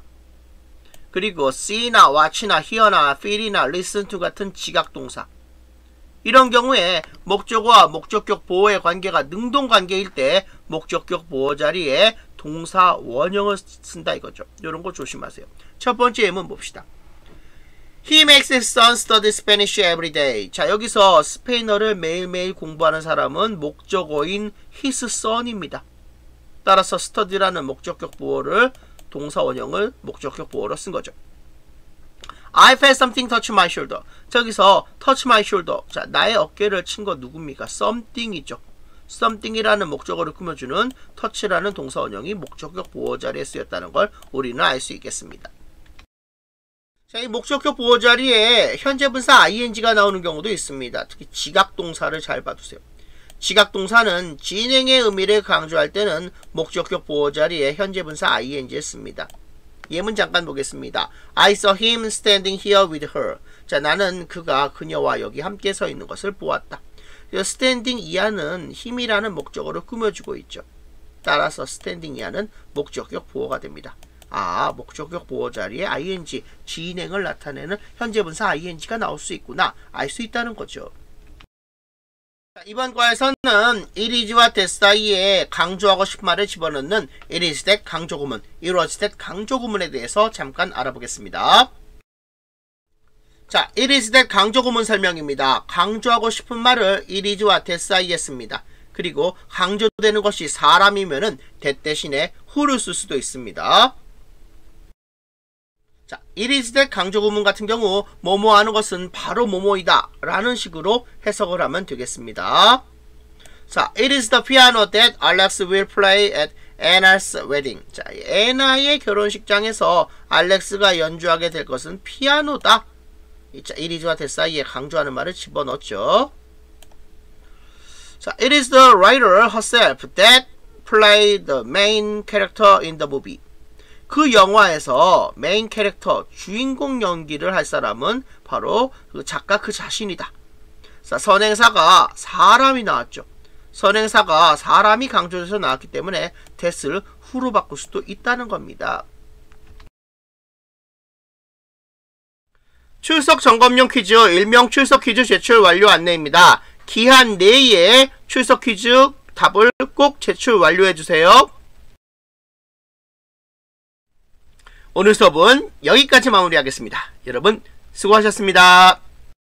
그리고 see나 watch나 hear나 feel이나 listen to 같은 지각 동사, 이런 경우에 목적어와 목적격 보어의 관계가 능동관계일 때 목적격 보어 자리에 동사 원형을 쓴다 이거죠. 이런 거 조심하세요. 첫 번째 예문 봅시다. He makes his son study Spanish every day. 자, 여기서 스페인어를 매일매일 공부하는 사람은 목적어인 his son입니다. 따라서 study라는 목적격 보어를 동사 원형을 목적격 보어로 쓴 거죠. I felt something touch my shoulder. 저기서 touch my shoulder. 자, 나의 어깨를 친 거 누굽니까? something이죠. something이라는 목적어를 꾸며주는 touch라는 동사 원형이 목적격 보어 자리에 쓰였다는 걸 우리는 알 수 있겠습니다. 자, 이 목적격 보어 자리에 현재 분사 아이엔지가 나오는 경우도 있습니다. 특히 지각동사를 잘 봐두세요. 지각동사는 진행의 의미를 강조할 때는 목적격 보어 자리에 현재 분사 아이엔지를 씁니다. 예문 잠깐 보겠습니다. I saw him standing here with her. 자, 나는 그가 그녀와 여기 함께 서 있는 것을 보았다. standing 이하는 힘이라는 목적어를 꾸며주고 있죠. 따라서 standing 이하는 목적격 보어가 됩니다. 아, 목적격 보어 자리에 아이엔지, 진행을 나타내는 현재 분사 아이엔지가 나올 수 있구나. 알 수 있다는 거죠. 자, 이번 과에서는 it is와 that 사이에 강조하고 싶은 말을 집어넣는 it is that 강조구문, it was that 강조구문에 대해서 잠깐 알아보겠습니다. 자, it is that 강조구문 설명입니다. 강조하고 싶은 말을 it is와 that 사이에 씁니다. 그리고 강조되는 것이 사람이면은 that 대신에 who를 쓸 수도 있습니다. 자, it is that 강조구문 같은 경우 뭐뭐 하는 것은 바로 뭐뭐이다 라는 식으로 해석을 하면 되겠습니다. 자, it is the piano that Alex will play at Anna's wedding. 자, 애나의 결혼식장에서 알렉스가 연주하게 될 것은 피아노다. 자, it is와 that 사이에 강조하는 말을 집어넣었죠. 자, it is the writer herself that played the main character in the movie. 그 영화에서 메인 캐릭터, 주인공 연기를 할 사람은 바로 그 작가 그 자신이다. 자, 선행사가 사람이 나왔죠. 선행사가 사람이 강조돼서 나왔기 때문에 that을 who로 바꿀 수도 있다는 겁니다. 출석 점검용 퀴즈, 일명 출석 퀴즈 제출 완료 안내입니다. 기한 내에 출석 퀴즈 답을 꼭 제출 완료해주세요. 오늘 수업은 여기까지 마무리하겠습니다. 여러분 수고하셨습니다.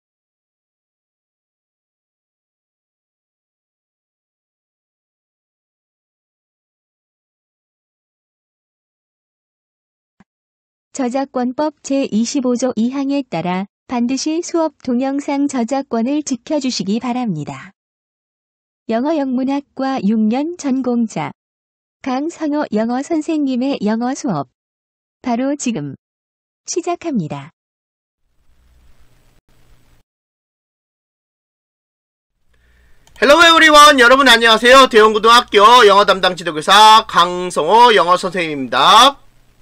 저작권법 제이십오조 이 항에 따라 반드시 수업 동영상 저작권을 지켜주시기 바랍니다. 영어 영문학과 육 년 전공자 강선호 영어 선생님의 영어 수업 바로 지금 시작합니다. Hello everyone. 여러분 안녕하세요. 대원고등학교 영어 담당 지도교사 강성호 영어 선생님입니다.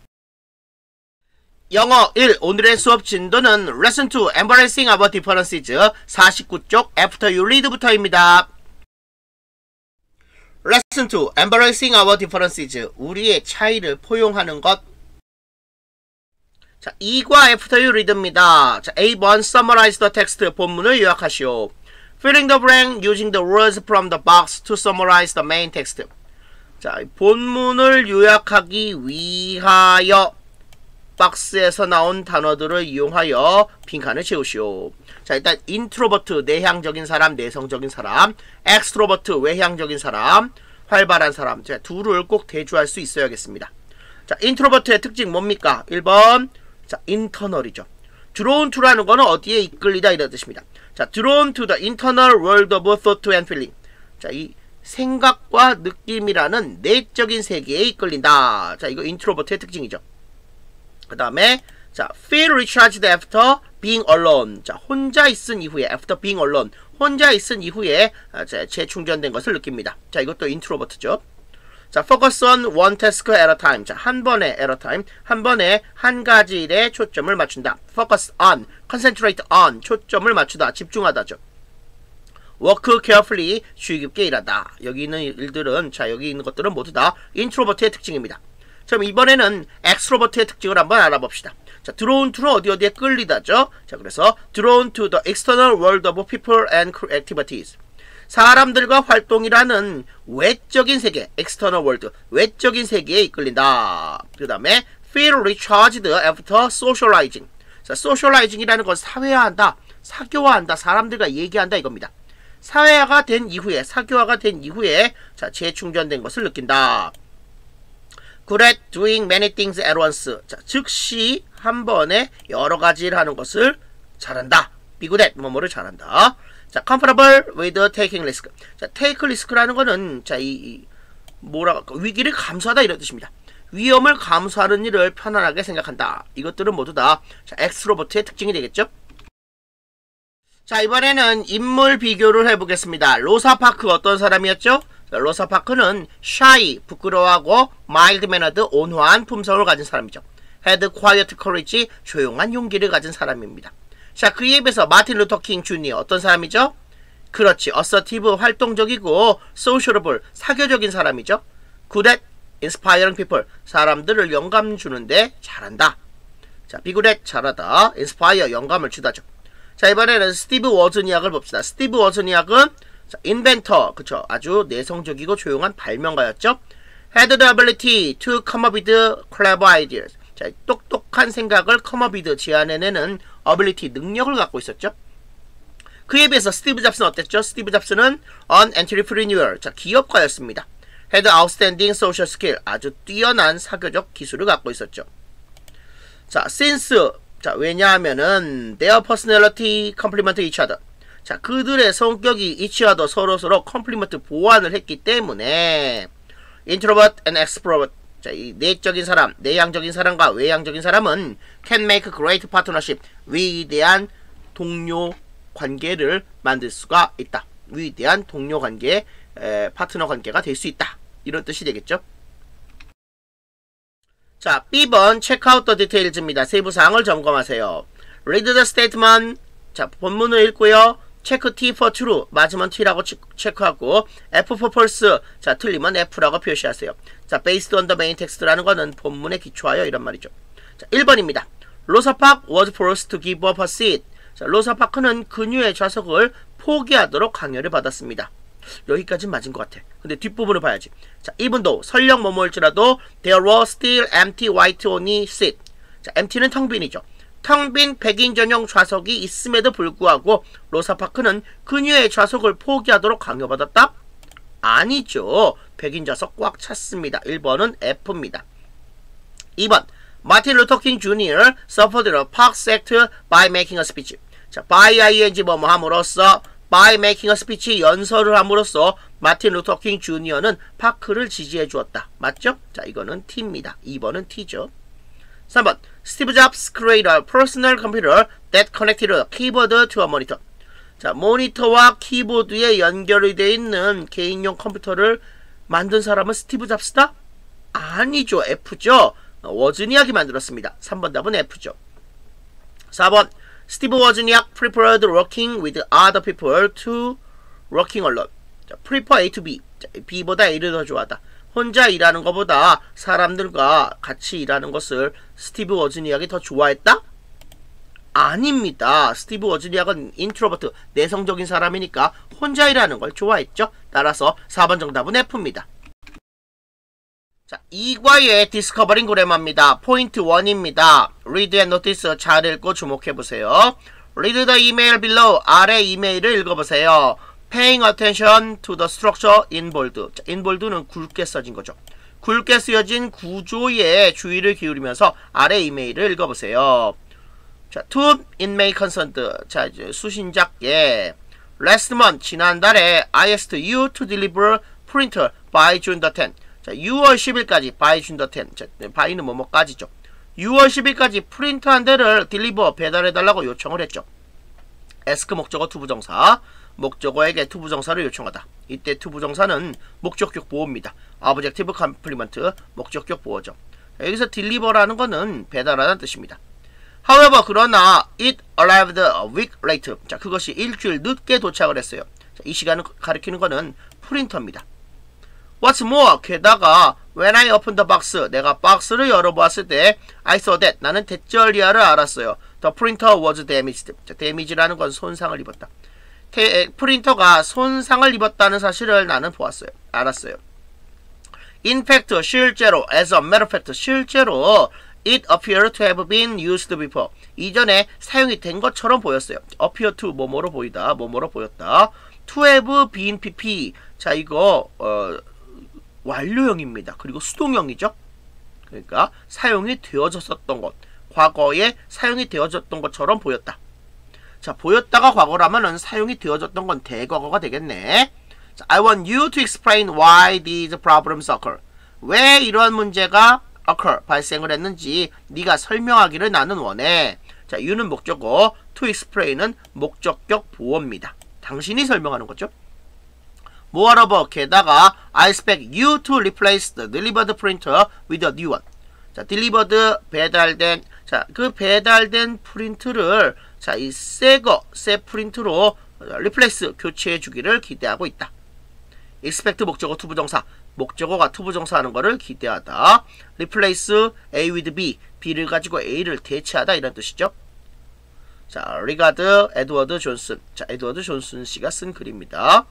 영어 일 오늘의 수업 진도는 Lesson 투 Embracing Our Differences 사십구 쪽 After You Read부터입니다. Lesson 투 Embracing Our Differences 우리의 차이를 포용하는 것. 자, 이과 After You Read입니다. 자, 에이 번 Summarize the text 본문을 요약하시오. Filling the blank using the words from the box to summarize the main text. 자, 본문을 요약하기 위하여 박스에서 나온 단어들을 이용하여 빈칸을 채우시오. 자, 일단 인트로버트 내향적인 사람, 내성적인 사람, 엑스트로버트 외향적인 사람, 활발한 사람. 자, 둘을 꼭 대조할 수 있어야겠습니다. 자, 인트로버트의 특징 뭡니까? 일 번 자, 인터널이죠. drawn to라는 거는 어디에 이끌리다 이런 뜻입니다. 자, drawn to the internal world of thought and feeling. 자, 이 생각과 느낌이라는 내적인 세계에 이끌린다. 자, 이거 인트로버트의 특징이죠. 그 다음에 자, feel recharged after being alone. 자, 혼자 있은 이후에 after being alone. 혼자 있은 이후에 아, 자, 재충전된 것을 느낍니다. 자, 이것도 인트로버트죠. 자, focus on one task at a time. 자, 한 번에 at a time. 한 번에 한 가지 일에 초점을 맞춘다. focus on, concentrate on. 초점을 맞추다, 집중하다죠. work carefully. 주의 깊게 일하다. 여기 있는 일들은, 자, 여기 있는 것들은 모두 다 인트로버트의 특징입니다. 그럼 이번에는 엑스트로버트의 특징을 한번 알아봅시다. 자, drawn to는 어디 어디에 끌리다죠. 자, 그래서 drawn to the external world of people and activities. 사람들과 활동이라는 외적인 세계, external world, 외적인 세계에 이끌린다. 그 다음에 feel recharged after socializing. 자, socializing이라는 건 사회화한다, 사교화한다, 사람들과 얘기한다 이겁니다. 사회화가 된 이후에, 사교화가 된 이후에 자, 재충전된 것을 느낀다. Good at doing many things at once. 자, 즉시 한 번에 여러 가지를 하는 것을 잘한다. Be good at 뭐뭐를 잘한다. 자, comfortable with taking risk. 자, take risk라는 거는 자, 이, 이 뭐라 위기를 감수하다 이런 뜻입니다. 위험을 감수하는 일을 편안하게 생각한다. 이것들은 모두 다 자, 엑스트로버트의 특징이 되겠죠. 자, 이번에는 인물 비교를 해보겠습니다. 로사 파크 어떤 사람이었죠? 자, 로사 파크는 shy, 부끄러워하고 mild-mannered, 온화한 품성을 가진 사람이죠. had quiet courage, 조용한 용기를 가진 사람입니다. 자, 그에 비해서 마틴 루터 킹 주니어 어떤 사람이죠? 그렇지, assertive, 활동적이고 sociable, 사교적인 사람이죠. good at inspiring people, 사람들을 영감 주는데 잘한다. 자, be good at, 잘하다, inspire, 영감을 주다죠. 자, 이번에는 스티브 워즈니악을 봅시다. 스티브 워즈니악은 자, 인벤터, 그쵸, 아주 내성적이고 조용한 발명가였죠. had the ability to come up with clever ideas. 자, 똑똑한 생각을 come up with, 제안해내는 ability, 능력을 갖고 있었죠. 그에 비해서 스티브 잡스는 어땠죠? 스티브 잡스는 an entrepreneur, 자, 기업가였습니다. had outstanding social skill, 아주 뛰어난 사교적 기술을 갖고 있었죠. 자, since, 자, 왜냐하면은 their personality complement each other. 자, 그들의 성격이 each other, 서로서로 컴플리먼트, 보완을 했기 때문에 introvert and extrovert, 자, 이 내적인 사람, 내향적인 사람과 외향적인 사람은 can make great partnership, 위대한 동료 관계를 만들 수가 있다. 위대한 동료 관계, 에, 파트너 관계가 될 수 있다. 이런 뜻이 되겠죠. 자, B번 check out the details입니다. 세부사항을 점검하세요. read the statement. 자, 본문을 읽고요. 체크 T for true, 맞으면 T라고 체크하고, F for false, 자, 틀리면 F라고 표시하세요. 자, based on the main text라는 거는 본문에 기초하여 이런 말이죠. 자, 일 번입니다. 로사 파크 was forced to give up her seat. 자, 로사 파크는 그녀의 좌석을 포기하도록 강요를 받았습니다. 여기까지는 맞은 것 같아. 근데 뒷부분을 봐야지. 자, 이분도 설령 뭐뭐일지라도 there were still empty white only seat. 자, empty는 텅빈이죠. 텅빈 백인 전용 좌석이 있음에도 불구하고 로사 파크는 그녀의 좌석을 포기하도록 강요받았다? 아니죠. 백인 좌석 꽉 찼습니다. 일 번은 F입니다. 이 번 마틴 루터 킹 주니어 suffered the Parks Act by making a speech. 자, by ing 뭐뭐 함으로써, by making a speech 연설을 함으로써 마틴 루터 킹 주니어는 파크를 지지해 주었다. 맞죠? 자, 이거는 T입니다. 이 번은 T죠. 삼 번 Steve Jobs created a personal computer that connected a keyboard to a monitor. 자, 모니터와 키보드에 연결이 되어 있는 개인용 컴퓨터를 만든 사람은 스티브 잡스다? 아니죠. F죠. 워즈니악이 만들었습니다. 삼 번 답은 F죠. 사 번 스티브 워즈니악 preferred working with other people to working alone. 자, prefer A to B. 자, B보다 A를 더 좋아하다. 혼자 일하는 것보다 사람들과 같이 일하는 것을 스티브 워즈니악이 더 좋아했다? 아닙니다. 스티브 워즈니악은 인트로버트, 내성적인 사람이니까 혼자 일하는 걸 좋아했죠. 따라서 사 번 정답은 F입니다. 자, 이 과의 디스커버링 그래머입니다. 포인트 일입니다. Read and notice, 잘 읽고 주목해보세요. Read the email below, 아래 이메일을 읽어보세요. Paying attention to the structure in bold. 자, in bold는 굵게 써진 거죠. 굵게 쓰여진 구조에 주의를 기울이면서 아래 이메일을 읽어보세요. 자, to inmate concerned. 자, 이제 수신자께 last month, 지난달에 I asked you to deliver printer by June the tenth. 자, 유월 십일까지 by June the tenth. 자, by는 뭐뭐까지죠. 유월 십일까지 프린터 한 대를 deliver, 배달해달라고 요청을 했죠. ask 목적어 투부정사. 목적어에게 투부정사를 요청하다. 이때 투부정사는 목적격 보어입니다. objective complement, 목적격 보어죠. 여기서 deliver라는 거는 배달하다는 뜻입니다. However, 그러나 it arrived a week late. 자, 그것이 일주일 늦게 도착을 했어요. 자, 이 시간을 가리키는 거는 프린터입니다. What's more, 게다가 when I opened the box, 내가 박스를 열어보았을 때 I saw that, 나는 대절리아를 알았어요. The printer was damaged. 자, damage라는 건 손상을 입었다. 테, 프린터가 손상을 입었다는 사실을 나는 보았어요. 알았어요. In fact, 실제로, as a matter of fact, 실제로 it appeared to have been used before. 이전에 사용이 된 것처럼 보였어요. appear to, 뭐뭐로 보이다, 뭐뭐로 보였다. to have been pp. 자, 이거 어, 완료형입니다. 그리고 수동형이죠. 그러니까 사용이 되어졌었던 것, 과거에 사용이 되어졌던 것처럼 보였다. 자, 보였다가 과거라면은 사용이 되어졌던 건 대과거가 되겠네. 자, I want you to explain why these problems occur. 왜 이런 문제가 occur, 발생을 했는지 네가 설명하기를 나는 원해. 자, you는 목적어, to explain은 목적격 보어입니다. 당신이 설명하는 거죠. Moreover, 게다가 I expect you to replace the delivered printer with a new one. 자, delivered, 배달된, 자, 그 배달된 프린트를 자, 이 새거, 새 프린트로 replace, 교체해 주기를 기대하고 있다. expect 목적어 투부정사, 목적어가 투부정사 하는 거를 기대하다. replace A with B, B를 가지고 A를 대체하다 이런 뜻이죠. 자, 리가드 에드워드 존슨. 자, 에드워드 존슨 씨가 쓴 글입니다.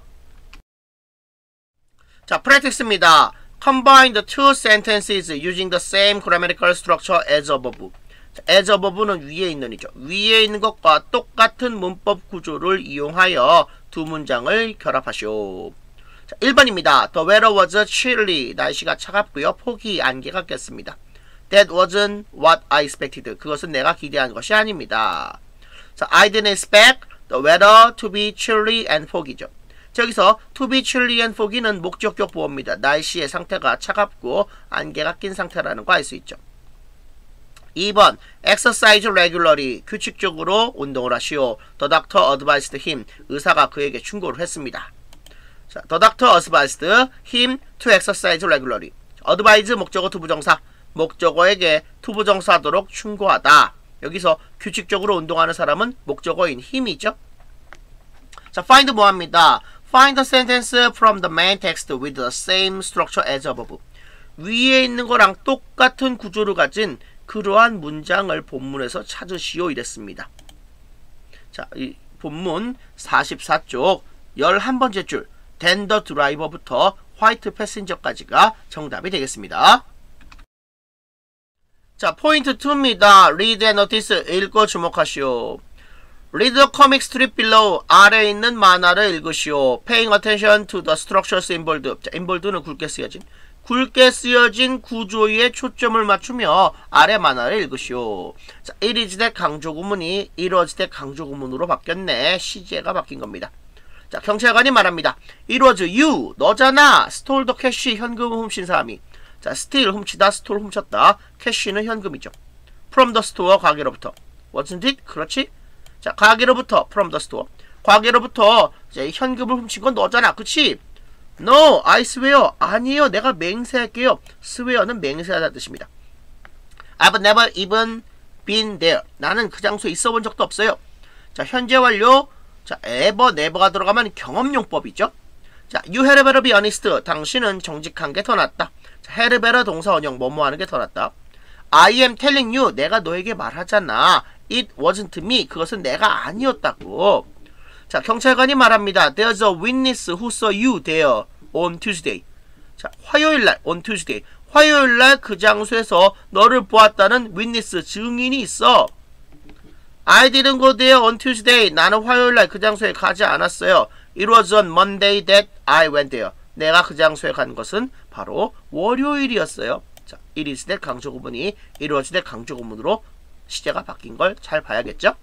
자, practice입니다. Combine the two sentences using the same grammatical structure as above. 자, as above는 위에 있는 이죠. 위에 있는 것과 똑같은 문법 구조를 이용하여 두 문장을 결합하시오. 자, 일 번입니다. The weather was chilly. 날씨가 차갑고요. 폭이 안개가 꼈습니다. That wasn't what I expected. 그것은 내가 기대한 것이 아닙니다. 자, I didn't expect the weather to be chilly and foggy죠. 저기서 to be chilly and foggy는 목적격 보어입니다. 날씨의 상태가 차갑고 안개가 낀 상태라는 거 알 수 있죠. 이 번 exercise regularly. 규칙적으로 운동을 하시오. The doctor advised him. 의사가 그에게 충고를 했습니다. 자, the doctor advised him to exercise regularly. advise 목적어 투부정사. 목적어에게 투부정사하도록 충고하다. 여기서 규칙적으로 운동하는 사람은 목적어인 힘이죠. 자, find 뭐합니다. Find the sentence from the main text with the same structure as above. 위에 있는 거랑 똑같은 구조를 가진 그러한 문장을 본문에서 찾으시오 이랬습니다. 자, 이 본문 사십사 쪽 열한 번째 줄 then the driver부터 white passenger까지가 정답이 되겠습니다. 자, 포인트 이입니다. Read and notice. 읽고 주목하시오. Read the comic strip below. 아래에 있는 만화를 읽으시오. Paying attention to the structures involved. 자, involved는 굵게 쓰여진. 굵게 쓰여진 구조에 초점을 맞추며 아래 만화를 읽으시오. 자, it is that 강조 구문이 it was that 강조 구문으로 바뀌었네. 시제가 바뀐 겁니다. 자, 경찰관이 말합니다. It was you. 너잖아. stole the cash. 현금을 훔친 사람이. 자, steal 훔치다, stole 훔쳤다. cash는 현금이죠. from the store 가게로부터. wasn't it? 그렇지? 자, 가게로부터 from the store. 가게로부터 이제 현금을 훔친 건 너잖아. 그치? No, I swear. 아니에요. 내가 맹세할게요. swear는 맹세하다는 뜻입니다. I've never even been there. 나는 그 장소에 있어 본 적도 없어요. 자, 현재 완료. 자, ever, never가 들어가면 경험용법이죠. 자, you had better be honest. 당신은 정직한 게 더 낫다. 자, had better 동사 원형 뭐뭐 하는 게 더 낫다. I am telling you. 내가 너에게 말하잖아. It wasn't me. 그것은 내가 아니었다고. 자, 경찰관이 말합니다. There's a witness who saw you there on Tuesday. 자, 화요일날 on Tuesday. 화요일날 그 장소에서 너를 보았다는 witness 증인이 있어. I didn't go there on Tuesday. 나는 화요일날 그 장소에 가지 않았어요. It was on Monday that I went there. 내가 그 장소에 간 것은 바로 월요일이었어요. 자, it is that 강조 구문이 it was that 강조 구문으로 시제가 바뀐 걸 잘 봐야겠죠?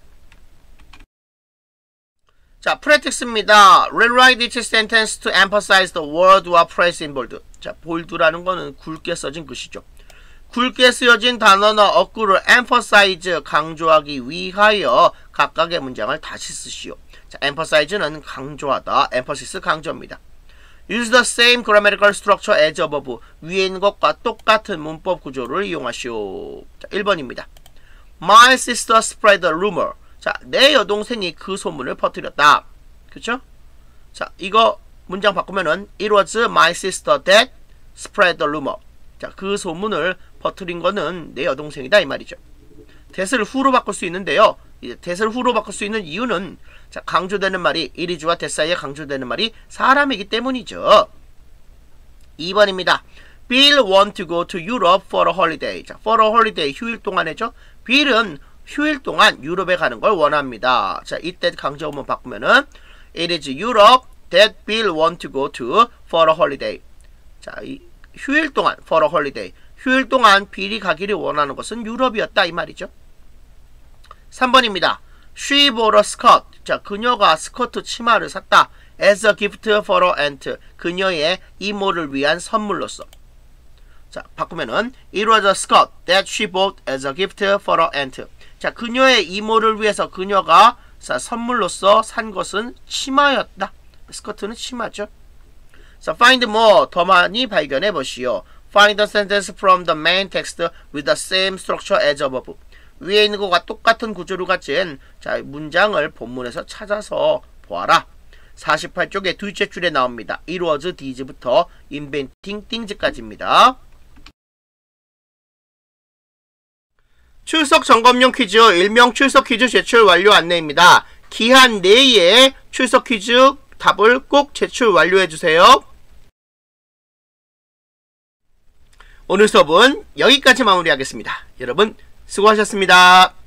자, practice입니다. Rewrite each sentence to emphasize the word or phrase in bold. 자, bold라는 거는 굵게 써진 글씨죠. 굵게 쓰여진 단어나 어구를 emphasize, 강조하기 위하여 각각의 문장을 다시 쓰시오. 자, emphasize는 강조하다, emphasis 강조입니다. Use the same grammatical structure as above. 위에 있는 것과 똑같은 문법 구조를 이용하시오. 자, 일 번입니다. My sister spread a rumor. 자, 내 여동생이 그 소문을 퍼뜨렸다. 그쵸? 자, 이거 문장 바꾸면은 It was my sister that spread the rumor. 자, 그 소문을 퍼뜨린 거는 내 여동생이다 이 말이죠. that을 who로 바꿀 수 있는데요. 이제 that을 who로 바꿀 수 있는 이유는 자, 강조되는 말이 it is와 that 사이에 강조되는 말이 사람이기 때문이죠. 이 번입니다. Bill want to go to Europe for a holiday. 자, for a holiday 휴일 동안이죠. Bill은 휴일 동안 유럽에 가는 걸 원합니다. 자, 이때 강조문 바꾸면은 it is Europe that Bill want to go to for a holiday. 자, 이 휴일 동안 for a holiday. 휴일 동안 빌이 가기를 원하는 것은 유럽이었다 이 말이죠. 삼 번입니다. She bought a skirt. 자, 그녀가 스커트 치마를 샀다. As a gift for her aunt. 그녀의 이모를 위한 선물로서. 자, 바꾸면은 it was a skirt that she bought as a gift for her aunt. 자, 그녀의 이모를 위해서 그녀가 자, 선물로서 산 것은 치마였다. 스커트는 치마죠. 자, find more. 더 많이 발견해 보시오. Find the sentence from the main text with the same structure as above. 위에 있는 것과 똑같은 구조를 가진 자, 문장을 본문에서 찾아서 보아라. 사십팔 쪽의 둘째 줄에 나옵니다. It was these부터 inventing things까지입니다. 출석 점검용 퀴즈, 일명 출석 퀴즈 제출 완료 안내입니다. 기한 내에 출석 퀴즈 답을 꼭 제출 완료해주세요. 오늘 수업은 여기까지 마무리하겠습니다. 여러분 수고하셨습니다.